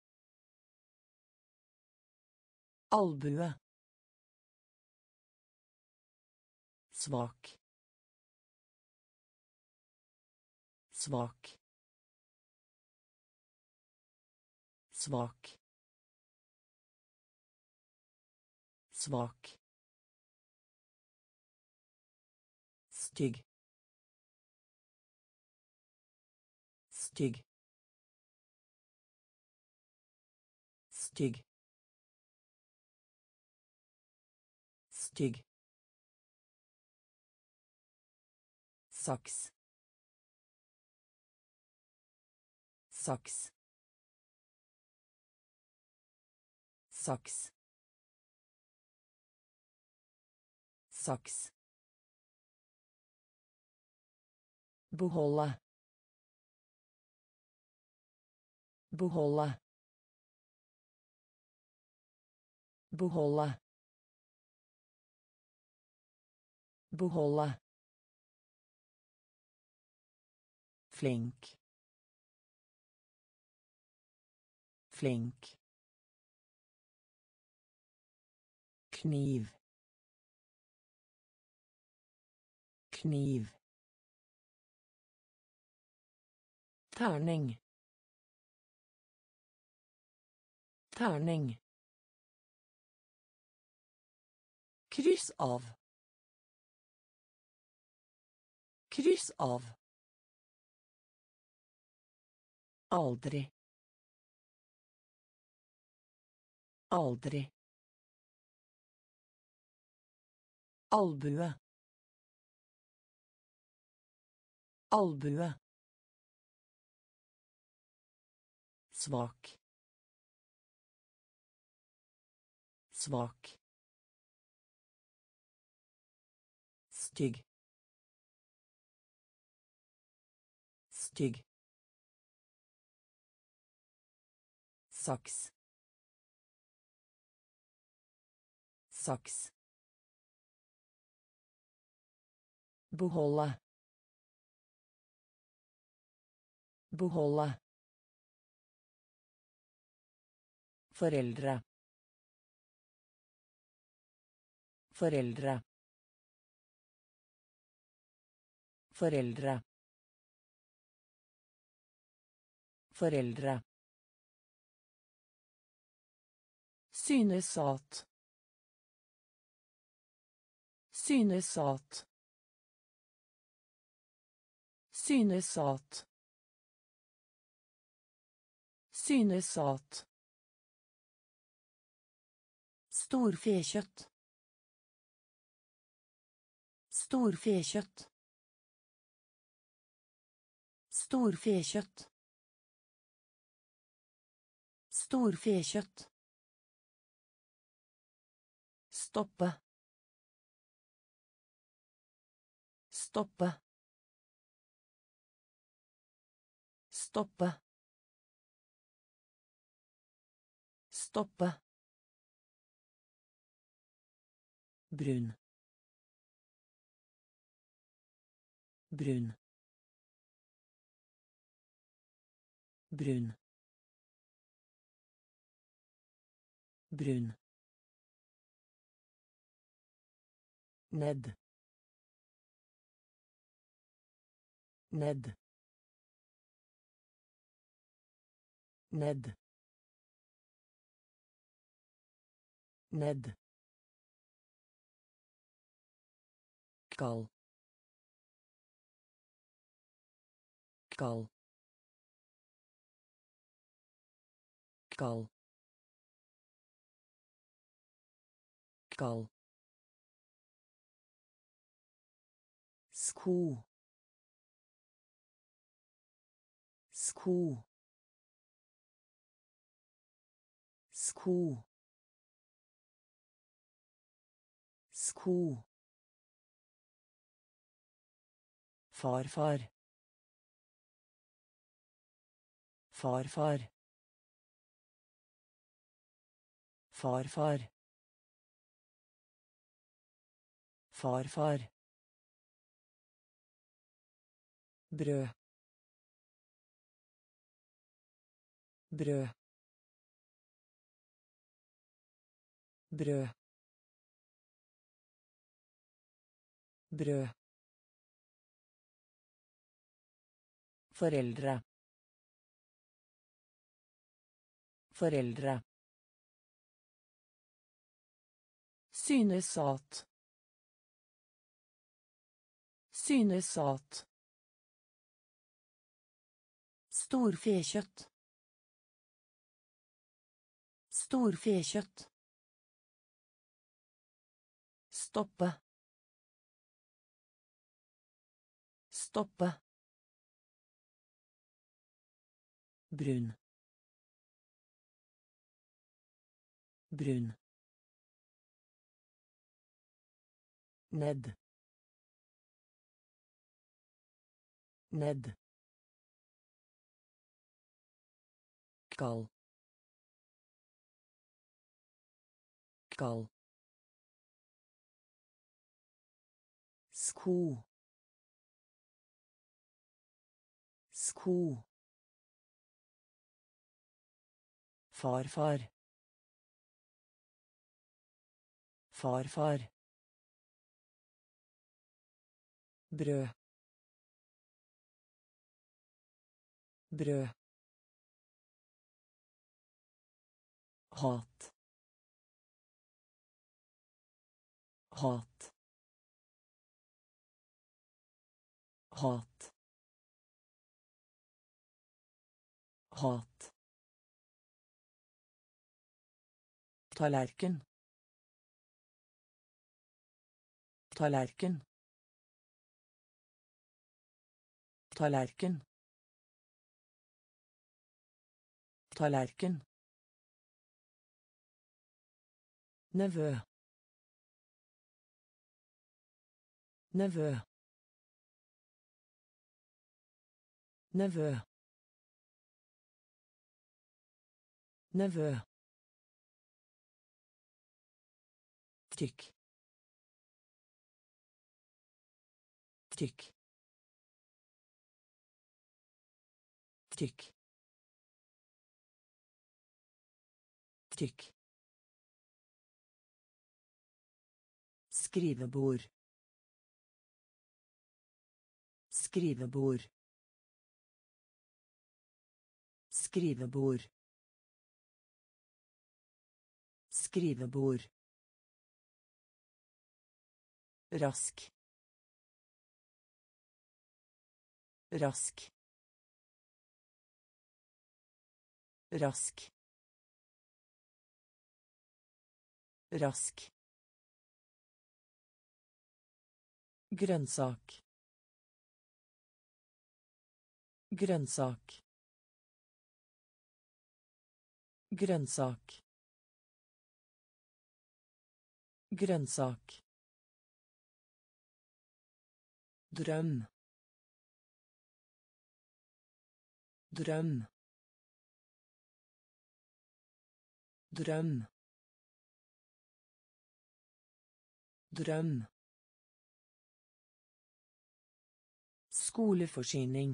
Albue. Svak. Svak. Svak. Svak. Stygg. Stygg. Stygg. Stygg. Saks. Saks. Saks. Saks. Beholde. Beholde. Beholde. Beholde. Flink. Flink. Kniv. Kniv. Terning. Terning. Kryss av. Kryss av. Aldri. Aldri. Albue. Albue. Svak. Svak. Stygg. Stygg. Saks. Saks. Beholde. Beholde. Foreldre. Foreldre. Foreldre. Foreldre. Synes at. Synes at. Synes at. Synes at. Storfekjøtt. Storfekjøtt. Storfekjøtt. Storfekjøtt. Stoppe. Stoppe. Stoppe. Stoppe. Brun. Brun. Brun. Brun. Ned. Ned. Ned. Ned. Kall. Kall. Kall. Kall. Sko. Sko. Sko. Sko. Farfar. Farfar. Farfar. Farfar. Brød. Brød. Brød. Brød. Foreldre. Foreldre. Synes at. Synes at. Storfekjøtt. Storfekjøtt. Stoppe. Stoppe. Brun. Brun. Ned. Ned. Kald. Kald. Sko. Sko. Farfar. Farfar. Brød. Brød. Hat. Hat. Hat. Hat. Tallerken. Tallerken. Tallerken. Tallerken. Nevø. Nevø. Nevø. Nevø. Tykk. Tykk. Tykk. Tykk. Skrivebord. Skrivebord. Skrivebord. Skrivebord. Rask. Rask. Rask. Rask. Grønnsak. Grønnsak. Grønnsak. Grønnsak. Drøm. Drøm. Drøm. Drøm. Skoleforsyning.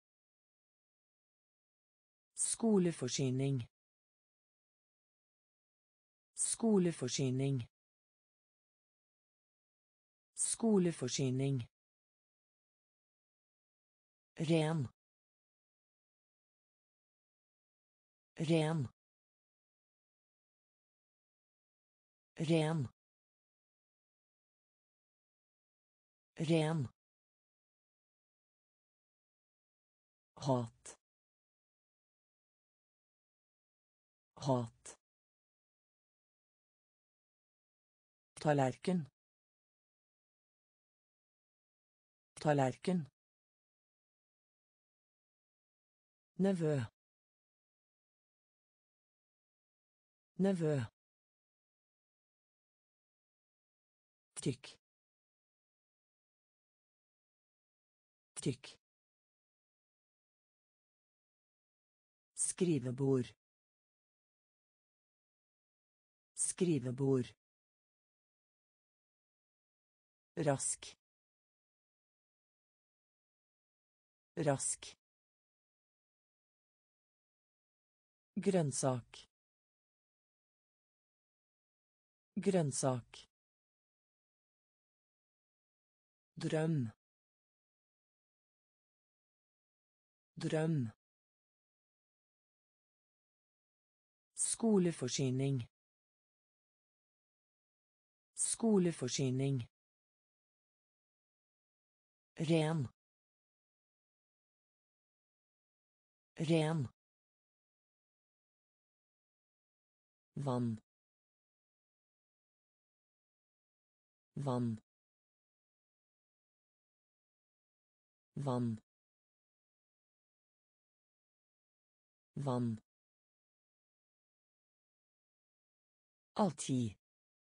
Skoleforsyning. Skoleforsyning. Skoleforsyning. Ren. Ren. Ren. Ren. Hat. Hat. Tallerken. Tallerken. Nevø. Nevø. Tykk. Tykk. Skrivebord. Skrivebord. Rask. Rask. Grønnsak. Grønnsak. Drøm. Drøm. Skoleforsyning. Skoleforsyning. Ren. Ren. Vann. Vann. Vann. Vann. Alltid.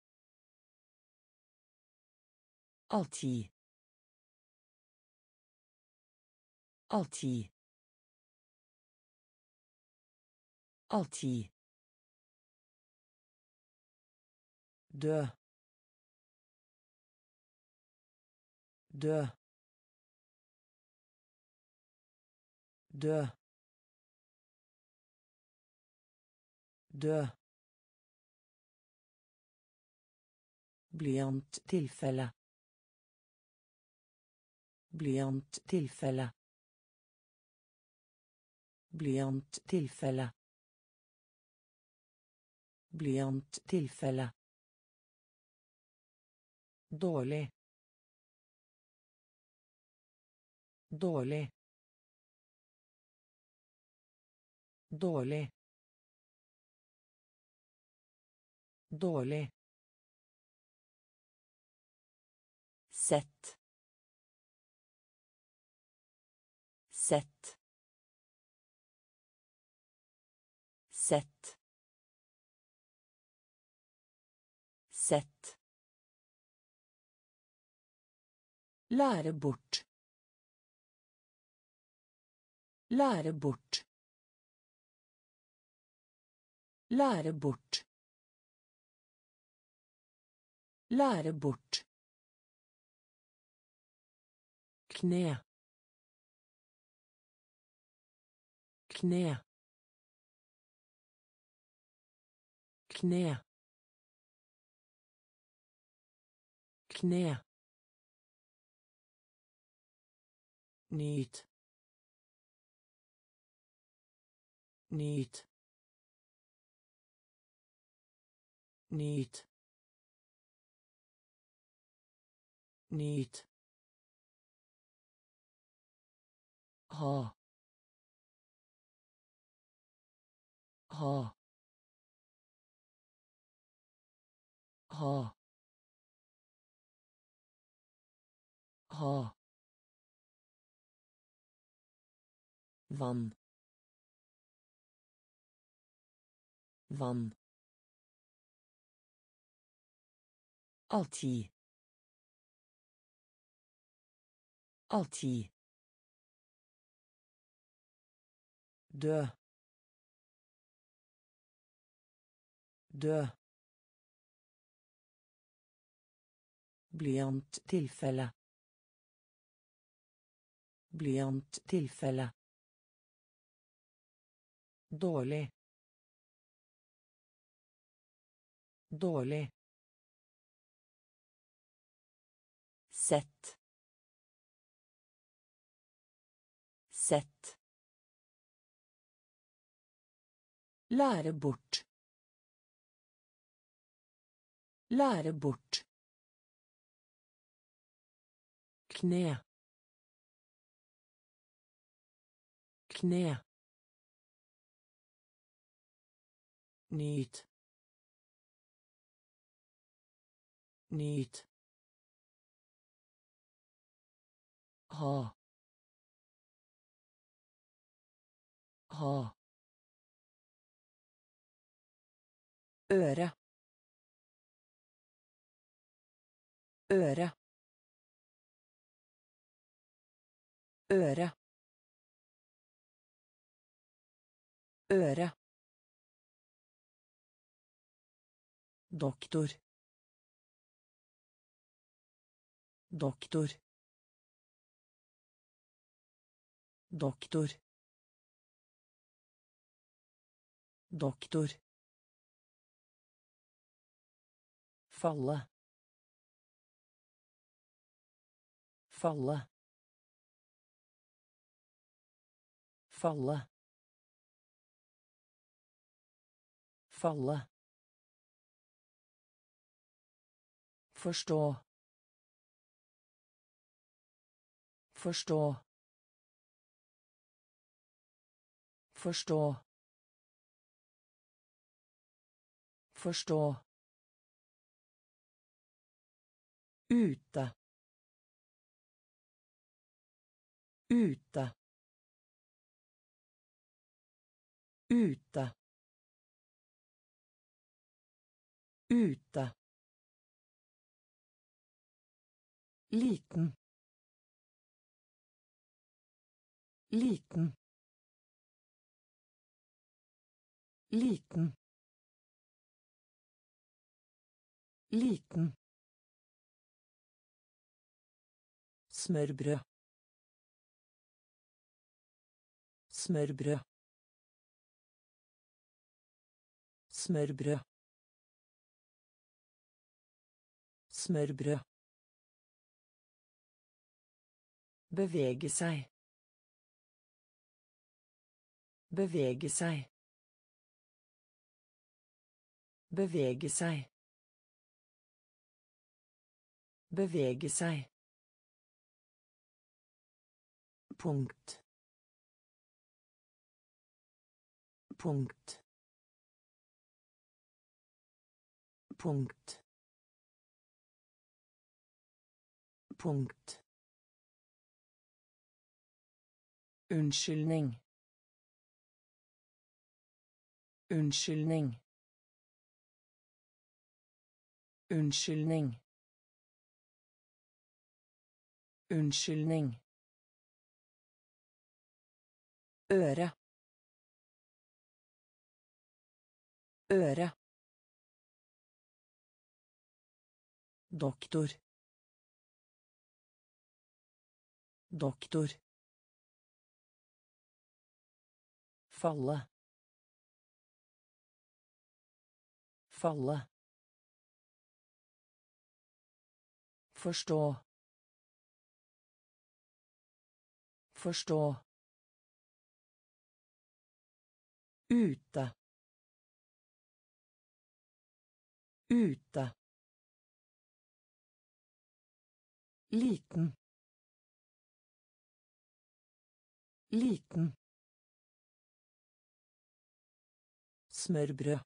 Alltid. Alltid. Alltid. Dø. Dø. Dø. Dø. Blyanttilfelle. Blyanttilfelle. Blyanttilfelle. Blyanttilfelle. Dårlig. Dårlig. Dårlig. Dårlig. Sett. Sett. Sett. Sett. Lære bort. Lære bort. Lære bort. Lære bort. Kne. Kne. Kne. Kne. Nyt. Nyt. Nyt. Nyt. Ha. Ha. Ha. Ha. Vann. Vann. Alltid. Alltid. Dø. Dø. Blyanttilfelle. Blyanttilfelle. Dårlig. Dårlig. Sett. Sett. Lære bort. Lære bort. Kne. Kne. Nyt. Nyt. Ha. Ha. Øre. Øre. Øre. Øre. Doktor. Doktor. Doktor. Doktor. Falle. Falle. Falle. Falle. Forstå. Forstå. Forstå. Forstå. Ute. Ute. Ute. Ute. Liten. Liten. Liten. Liten. Smørbrød. Smørbrød. Smørbrød. Smørbrød. Bevege seg. Bevege seg. Bevege seg. Bevege seg. Punkt. Punkt. Punkt. Punkt. Unnskyldning. Unnskyldning. Unnskyldning. Unnskyldning. Øre. Øre. Doktor. Doktor. Falle. Falle. Forstå. Forstå. Ute. Ute. Liten. Liten. Smørbrød.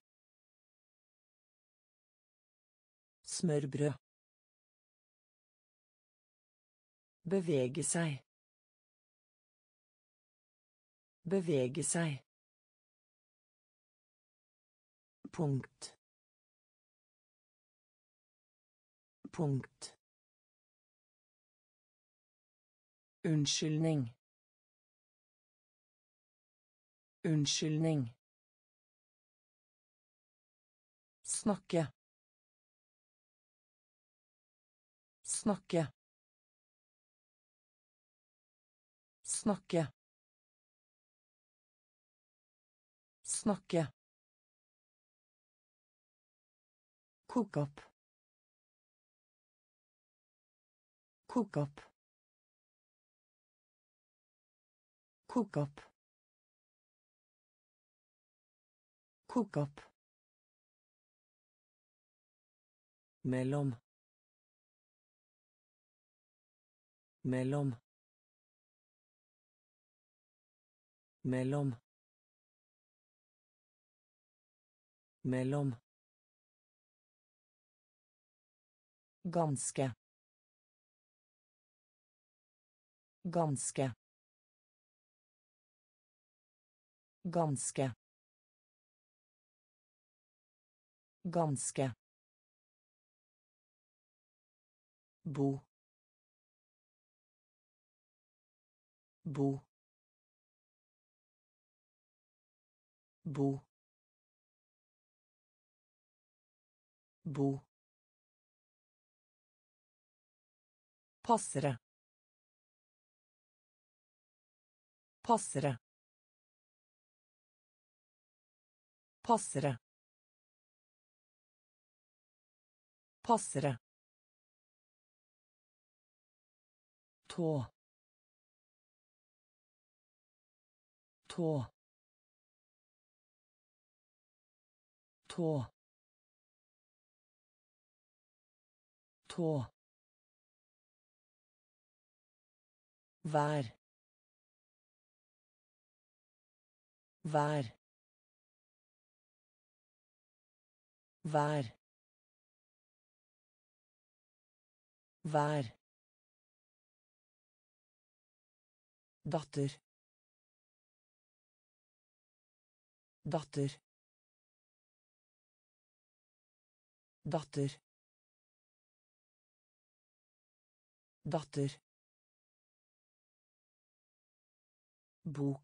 Smørbrød. Bevege seg. Bevege seg. Punkt. Punkt. Unnskyldning. Unnskyldning. Snakke. Snakke. Snakke. Snakke. Kok opp. Kok opp. Kok opp. Kok opp. Mellom. Mellom. Mellom. Mellom. Ganske. Ganske. Ganske. Ganske. Bo. Bo. Bo. Bo. Passere. Passere. Passere. Passere. Tå. Tå. Tå. Tå. Vær. Vær. Vær. Vær. Datter. Datter. Datter. Datter. Bok.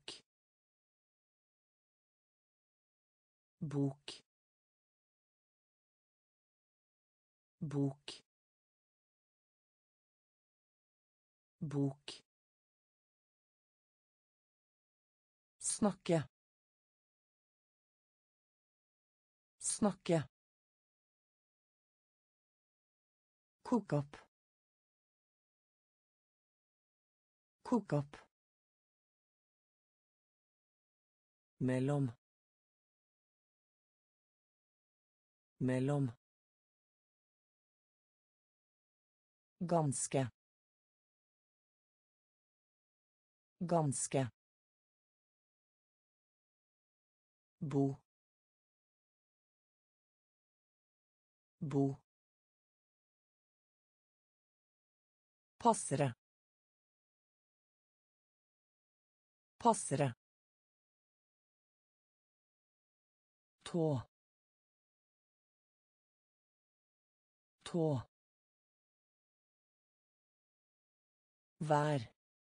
Bok. Bok. Bok. Snakke. Snakke. Koke opp. Koke opp. Mellom. Mellom. Ganske. Ganske. Bo. Bo. Passere. Passere. Tå. Tå. Vær.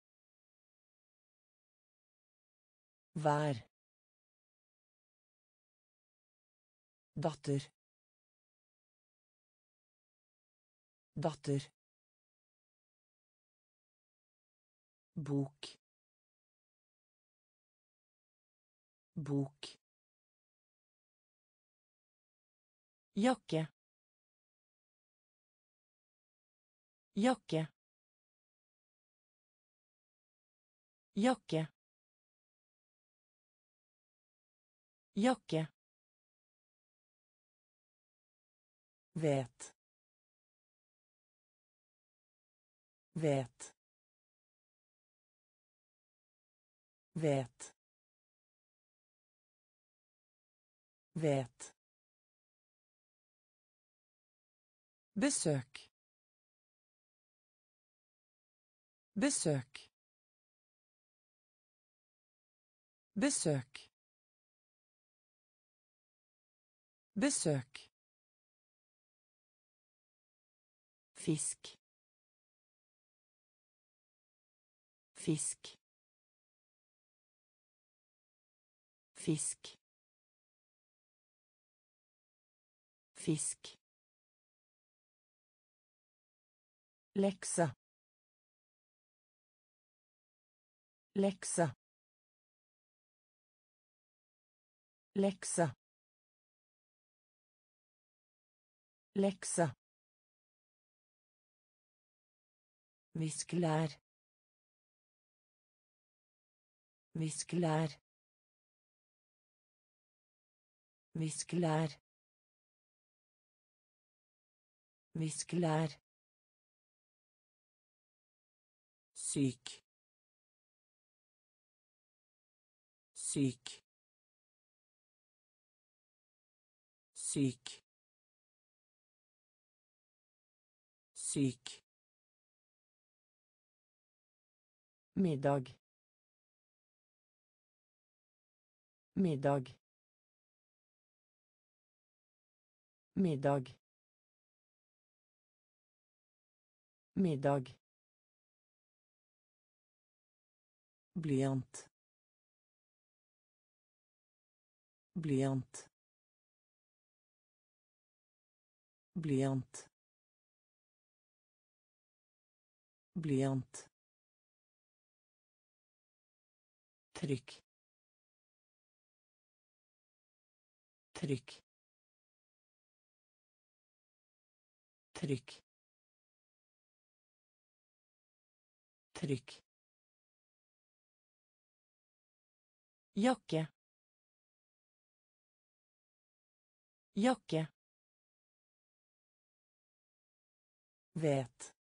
Vær. Datter. Datter. Bok. Bok. Jakke. Jakke. Jakke. Jakke. Vet. Vet. Vet. Vet. Besøk. Besøk. Besøk. Besøk. Fisk. Fisk. Fisk. Fisk. Lekse. Lekse. Lekse. Lekse. Viskelær. Viskelær. Viskelær. Viskelær. Syk. Syk. Syk. Syk. Middag. Middag. Middag. Middag. Blyant. Blyant. Blyant. Blyant. Trykk. Trykk. Trykk. Trykk. Jakke. Jakke. Vet.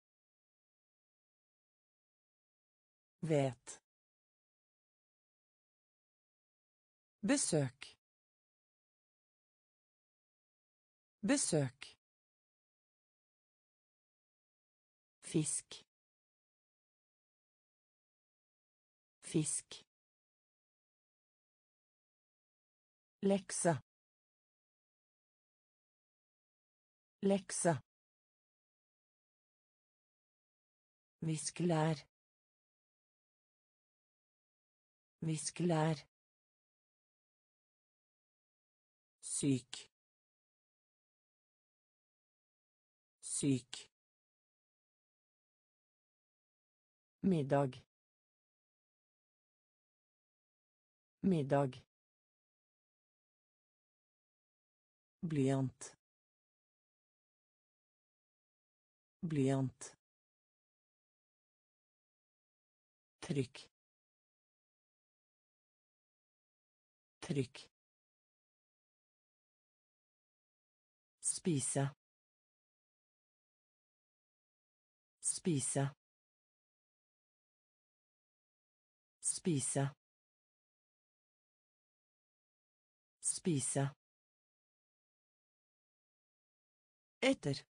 Vet. Besøk. Besök. Fisk. Fisk. Läxa. Läxa. Visklär. Visklär. Psyk. Psyk. Middag. Middag. Blyant. Blyant. Tryck. Tryck. Spisa. Spisa. Spisa. Spisa. Etter.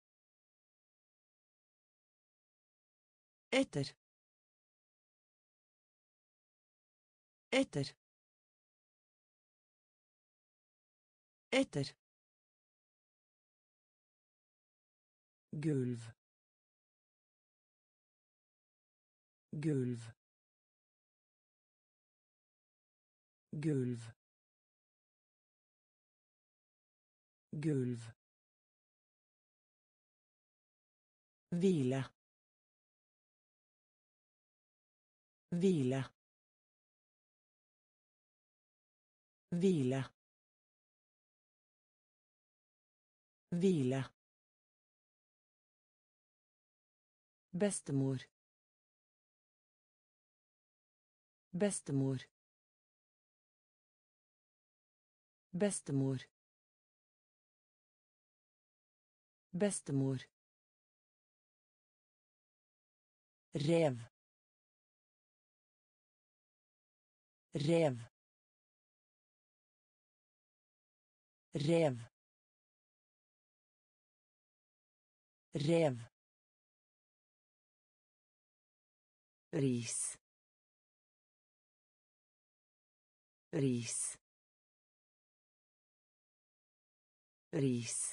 Etter. Etter. Etter. Gulv. Gulv. Gulv. Gulv. Hvile. Hvile. Hvile. Hvile. Bestemor. Bestemor. Bestemor. Bestemor. Rev. Rev. Rev. Rev. Ris. Ris. Ris.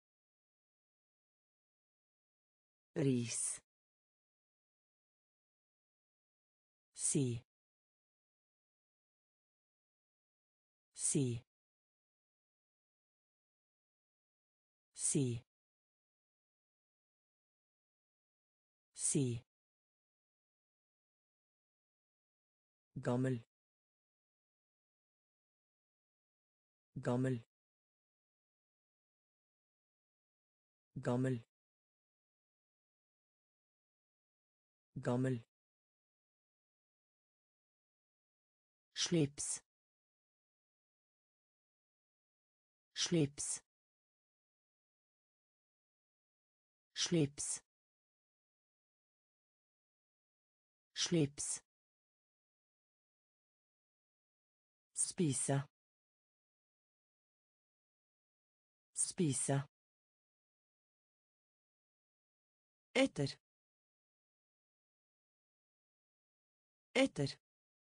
Ris. Si. Si. Si. Si. Gammel. Gammel. Gammel. Gammel. Slips. Slips. Slips. Slips. Spisa. Spisa. Etter. Etter.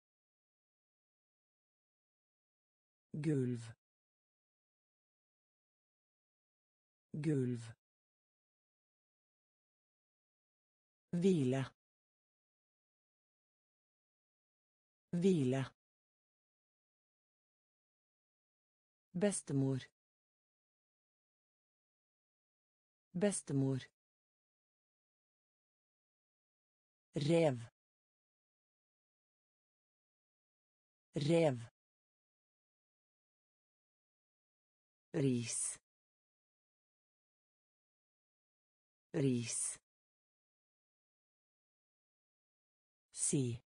Gulv. Gulv. Hvile. Hvile. Bestemor. Bestemor. Rev. Rev. Ris. Ris. Si.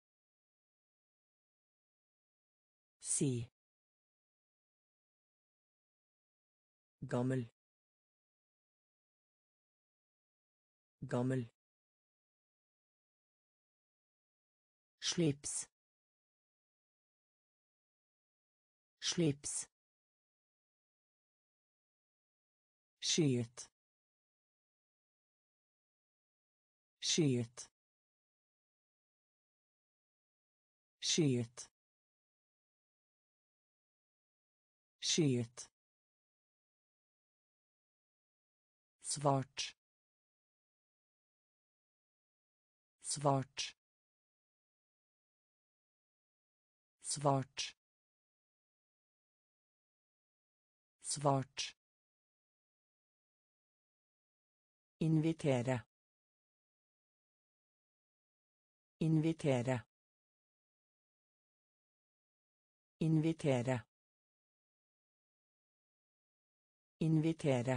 Si. Gammel. Gammel. Slips. Slips. Skyet. Skyet. Skyet. Skyet. Svart. Svart. Svart. Svart. Invitere. Invitere. Invitere. Invitere.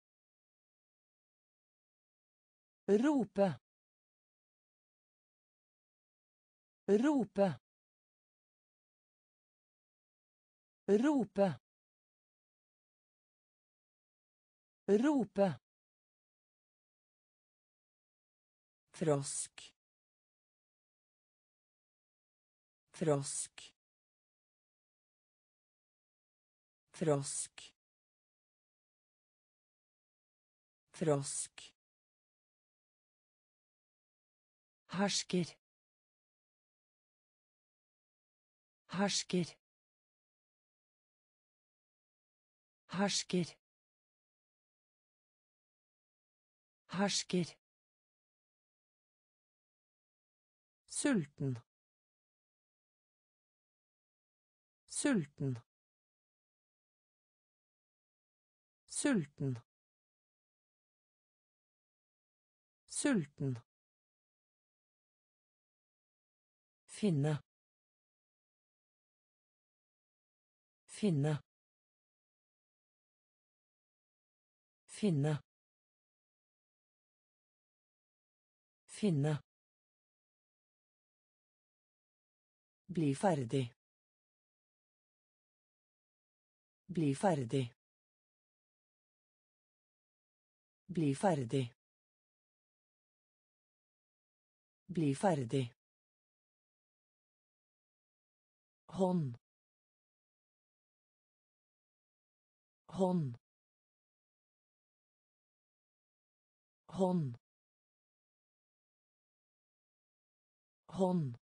Rope. Rope. Rope. Rope. Frosk. Frosk. Frosk. Frosk. Hersker. Hersker. Hersker. Hersker. Sulten. Sulten. Sulten. Sulten. Finne. Finne. Finne. Finne. Bli ferdig. Bli ferdig. Bli ferdig. Bli ferdig. Hånd. Hånd. Hånd. Hånd.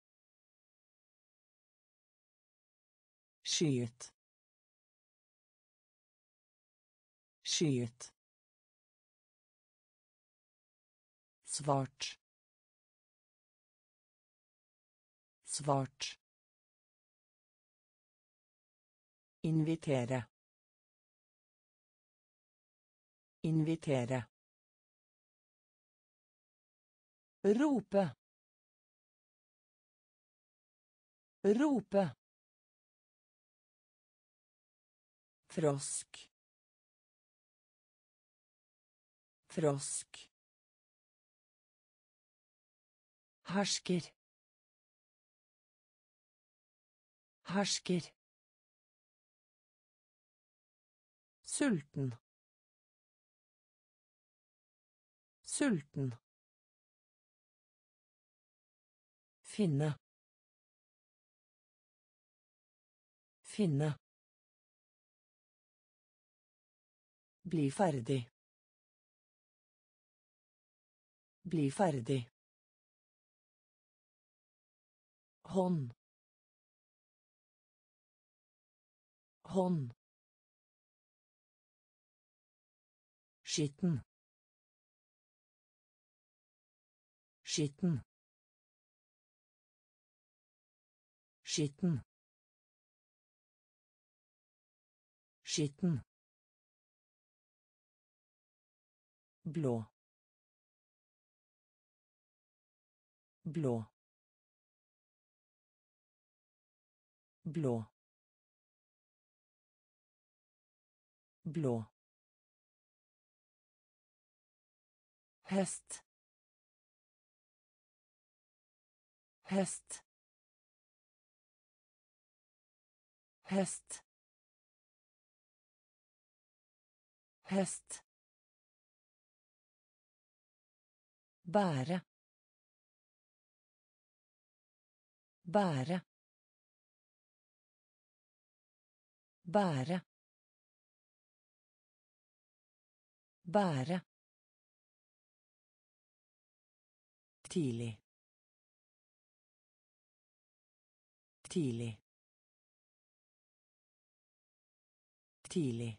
Skyet. Skyet. Svart. Svart. Invitere. Invitere. Rope. Rope. Frosk. Frosk. Hersker. Hersker. Sulten. Sulten. Finne. Finne. Bli ferdig. Bli ferdig. Hånd. Hånd. Skitten. Skitten. Skitten. Skitten. Blå. Blå. Blå. Blå. Hest. Hest. Hest. Hest. Bære. Bære. Bære. Bære. Tidlig. Tidlig. Tidlig.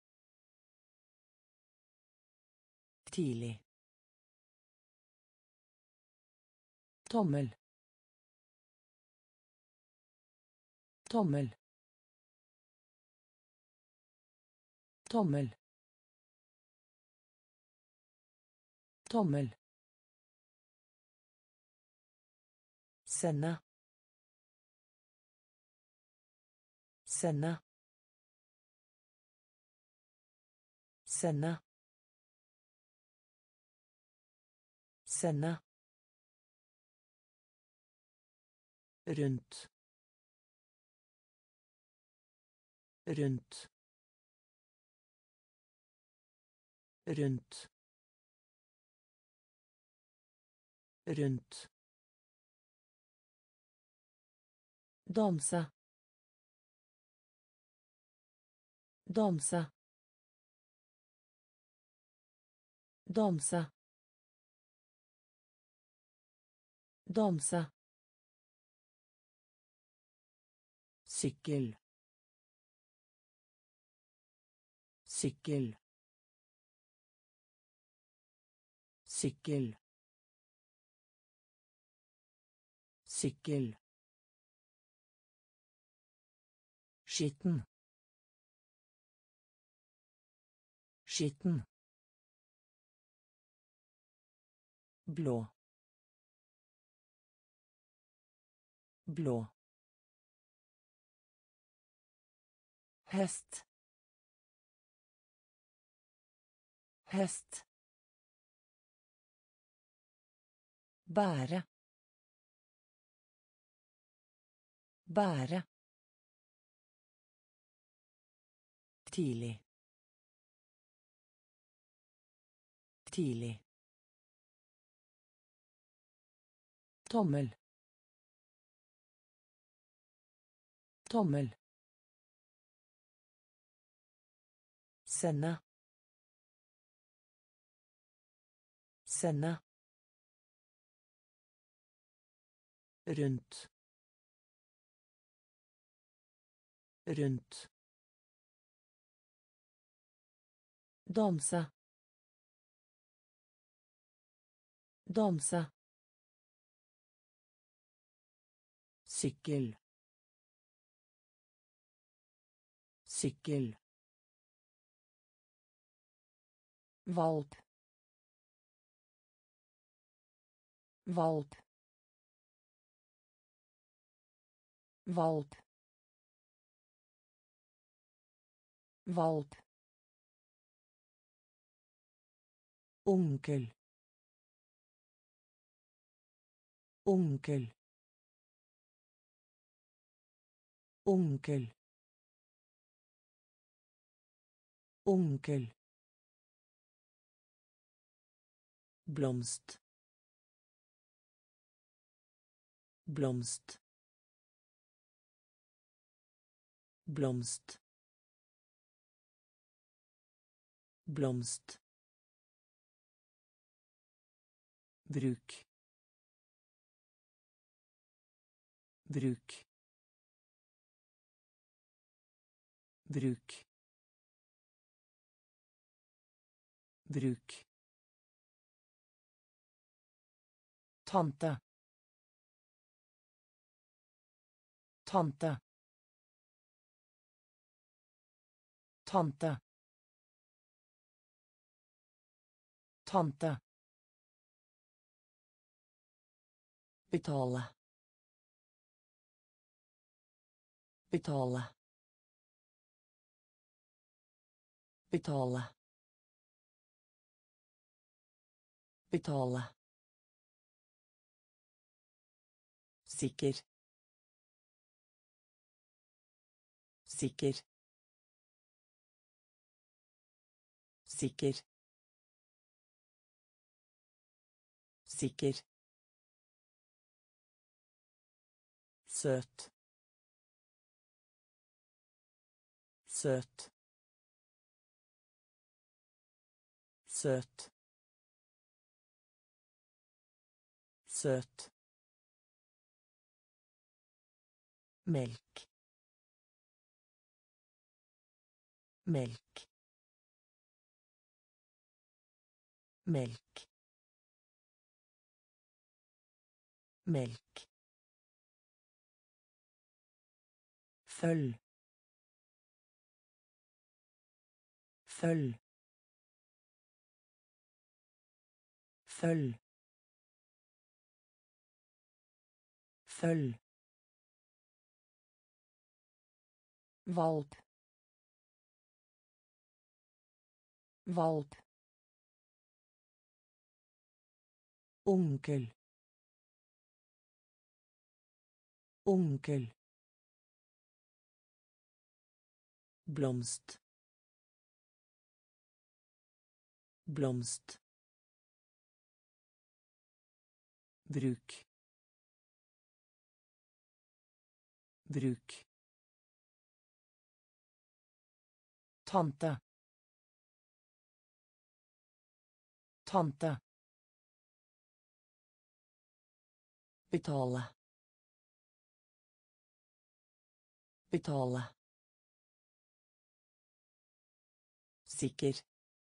Tidlig. Tommel. Tommel. Tommel. Tommel. Sende. Sende. Sende. Sende. Rundt. Rundt. Rundt. Rundt. Danse. Danse. Danse. Danse. Sykkel. Sykkel. Sykkel. Sykkel. Skitten. Skitten. Blå. Blå. Hest. Hest. Bære. Bære. Tidlig. Tidlig. Tommel. Tommel. Sende. Sende. Rundt. Rundt. Danse. Danse. Sykkel. Sykkel. Valp. Valp. Valp. Valp. Onkel. Onkel. Onkel. Onkel. Blomst. Blomst. Blomst. Blomst. Bruk. Bruk. Bruk. Bruk. Tante. Tante. Tante. Tante. Betale. Betale. Betale. Betale. Sikker. Sikker. Sikker. Sikker. Søt. Søt. Søt. Søt. Melk. Melk. Melk. Melk. Følg. Følg. Følg. Følg. Valp. Valp. Onkel. Onkel. Blomst. Blomst. Bruk. Bruk. Tante. Tante. Betale. Betale. Sikker.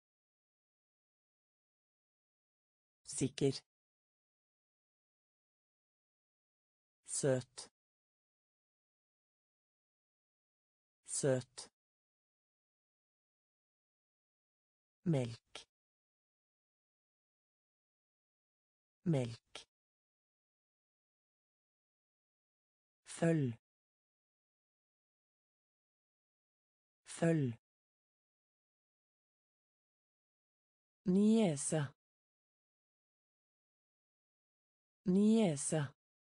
Sikker. Søt. Søt. Melk. Melk. Følg. Følg. Niese. Niese.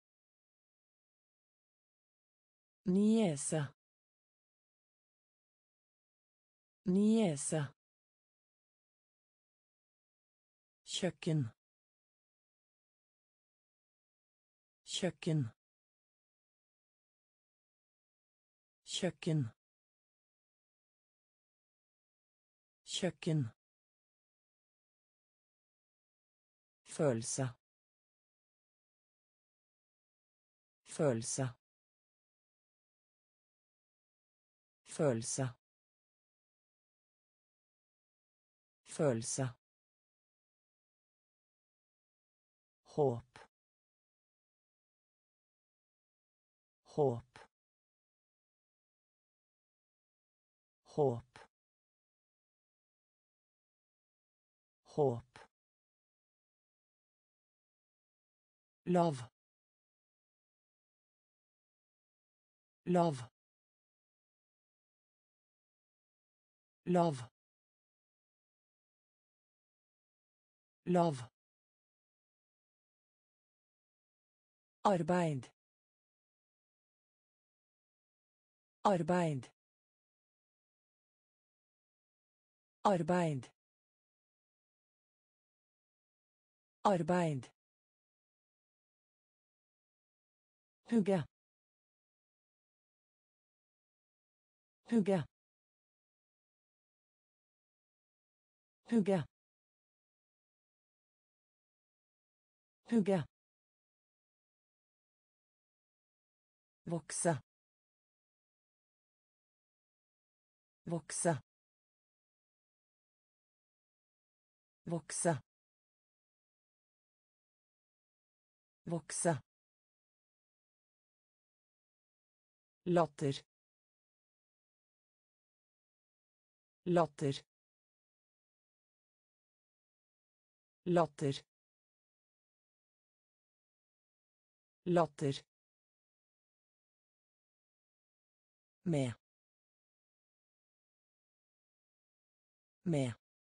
Niese. Niese. Kjøkken. Kjøkken. Kjøkken. Kjøkken. Følelse. Følelse. Følelse. Følelse. Håp. Håp. Håp. Håp. Lav. Lav. Lav. Lav. Arbeid. Arbeid. Arbeid. Arbeid. Hugge. Hugge. Hugge. Hugge. Vokse. Vokse. Vokse. Vokse. Latter. Latter. Latter. Latter. Med. Med.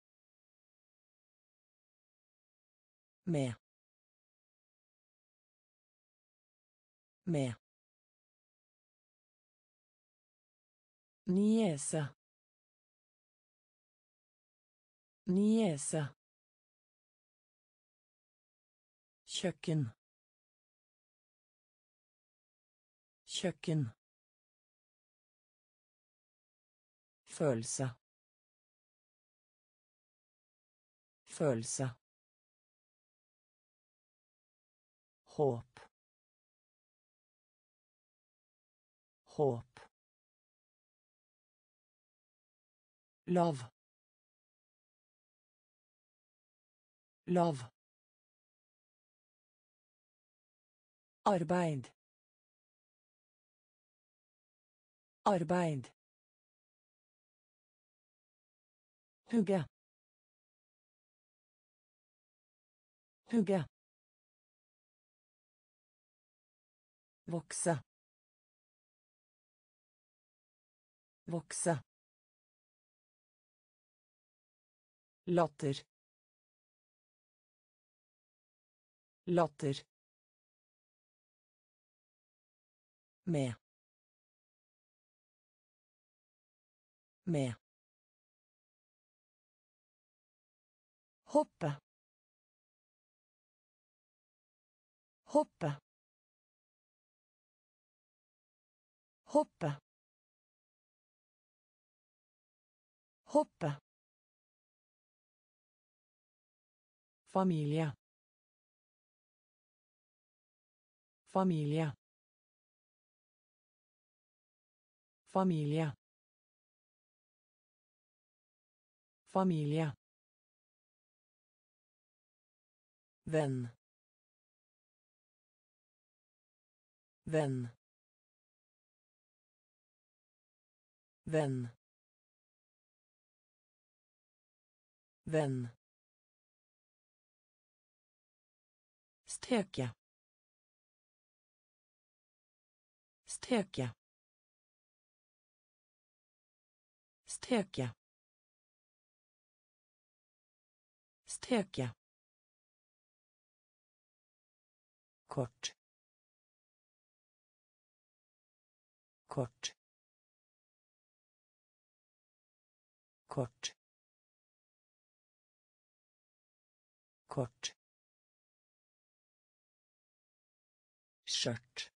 Med. Med. Niese. Niese. Kjøkken. Kjøkken. Følelse. Følelse. Håp. Håp. Lav. Lav. Arbeid. Arbeid. Hugge. Hugge. Vokse. Vokse. Latter. Latter. Med. Med. Hoppe. Hoppe. Hoppe. Hoppe. Familie. Familie. Familie. Familie. Venn. Venn. Venn. Venn. Steke. Steke. Steke. Steke. Kort. Kort. Kort. Kort. Skjørt.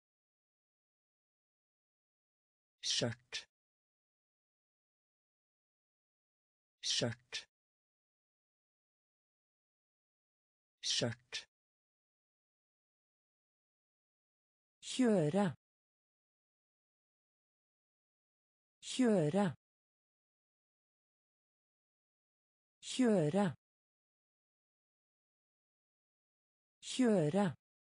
Skjørt. Skjørt. Skjørt. Kjøre. Kjøre. Kjøre. Kjøre.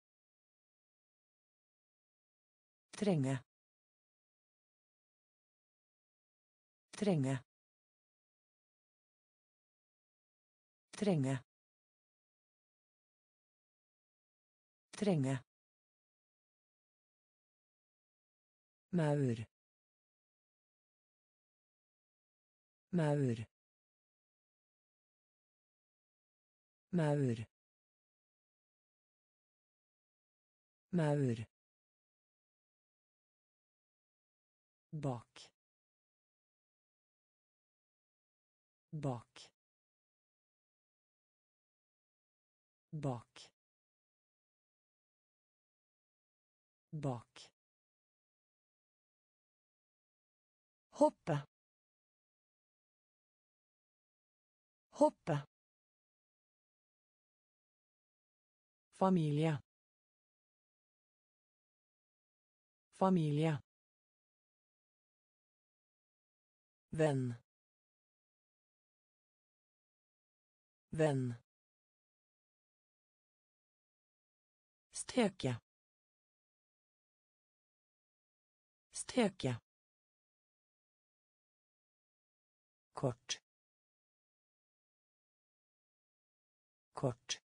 Trenge. Trenge. Trenge. Trenge. Maur. Maur. Maur. Maur. Bak. Bak. Bak. Bak. Hoppe. Hoppe. Familie. Familie. Venn. Venn. Steke. Steke. Kort. Kort.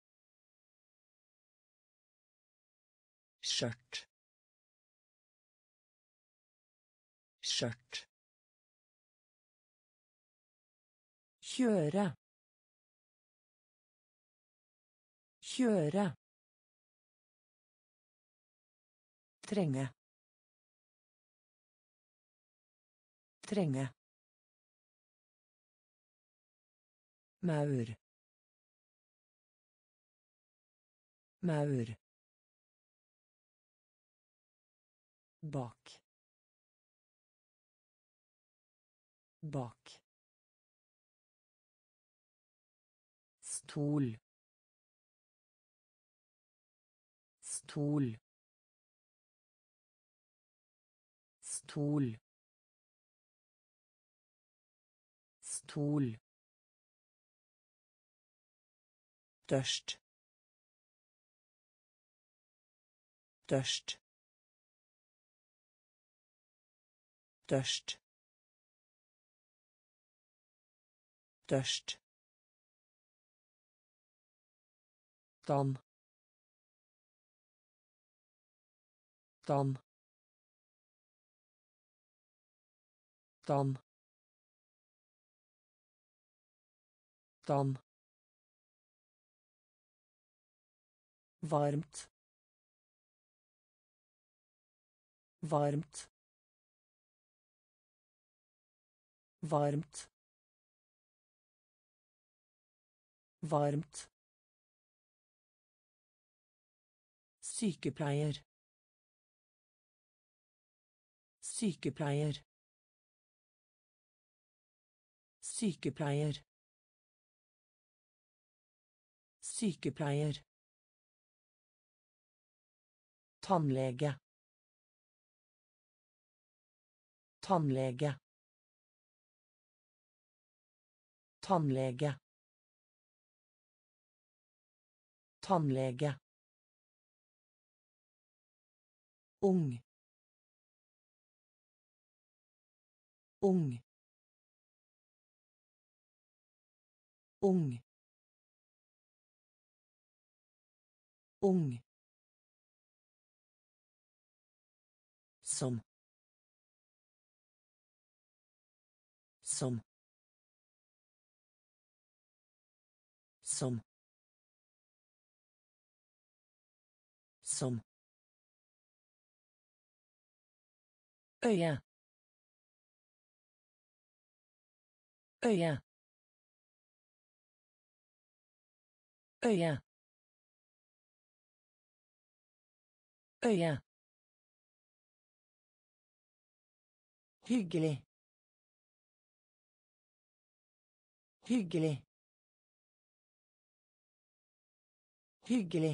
Skjørt. Skjørt. Kjøre. Kjøre. Trenge. Trenge. Maur. Maur. Bak. Bak. Stol. Stol. Stol. Stol. Tørst. Tørst. Tørst. Tørst. Dam. Dam. Dam. Dam. Varmt. Varmt. Varmt. Varmt. Sykepleier. Sykepleier. Sykepleier. Sykepleier. Tannlege. Tannlege. Tannlege. Tannlege. Ung. Ung. Ung. Ung. Som. Som. Som. Som. Øye. Øye. Øye. Øye. Hyggelig. Hyggelig. Hyggelig.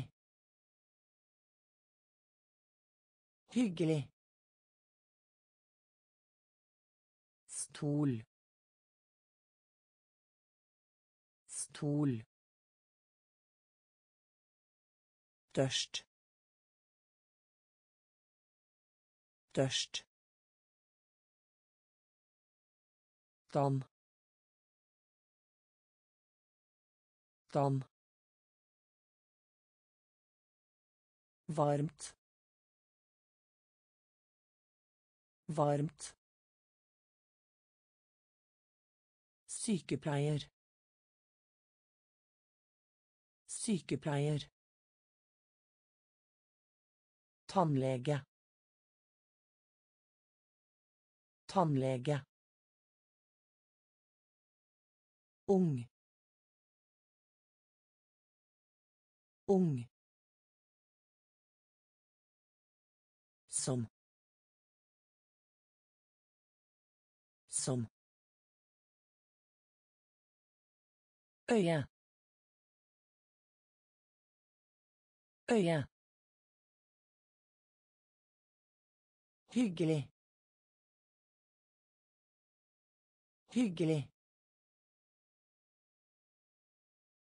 Hyggelig. Stol. Stol. Tørst. Tørst. Dam. Dam. Varmt. Varmt. Sykepleier. Sykepleier. Tannlege. Tannlege. Ung. Ung. Som. Som. Øye. Øye. Hyggelig. Hyggelig.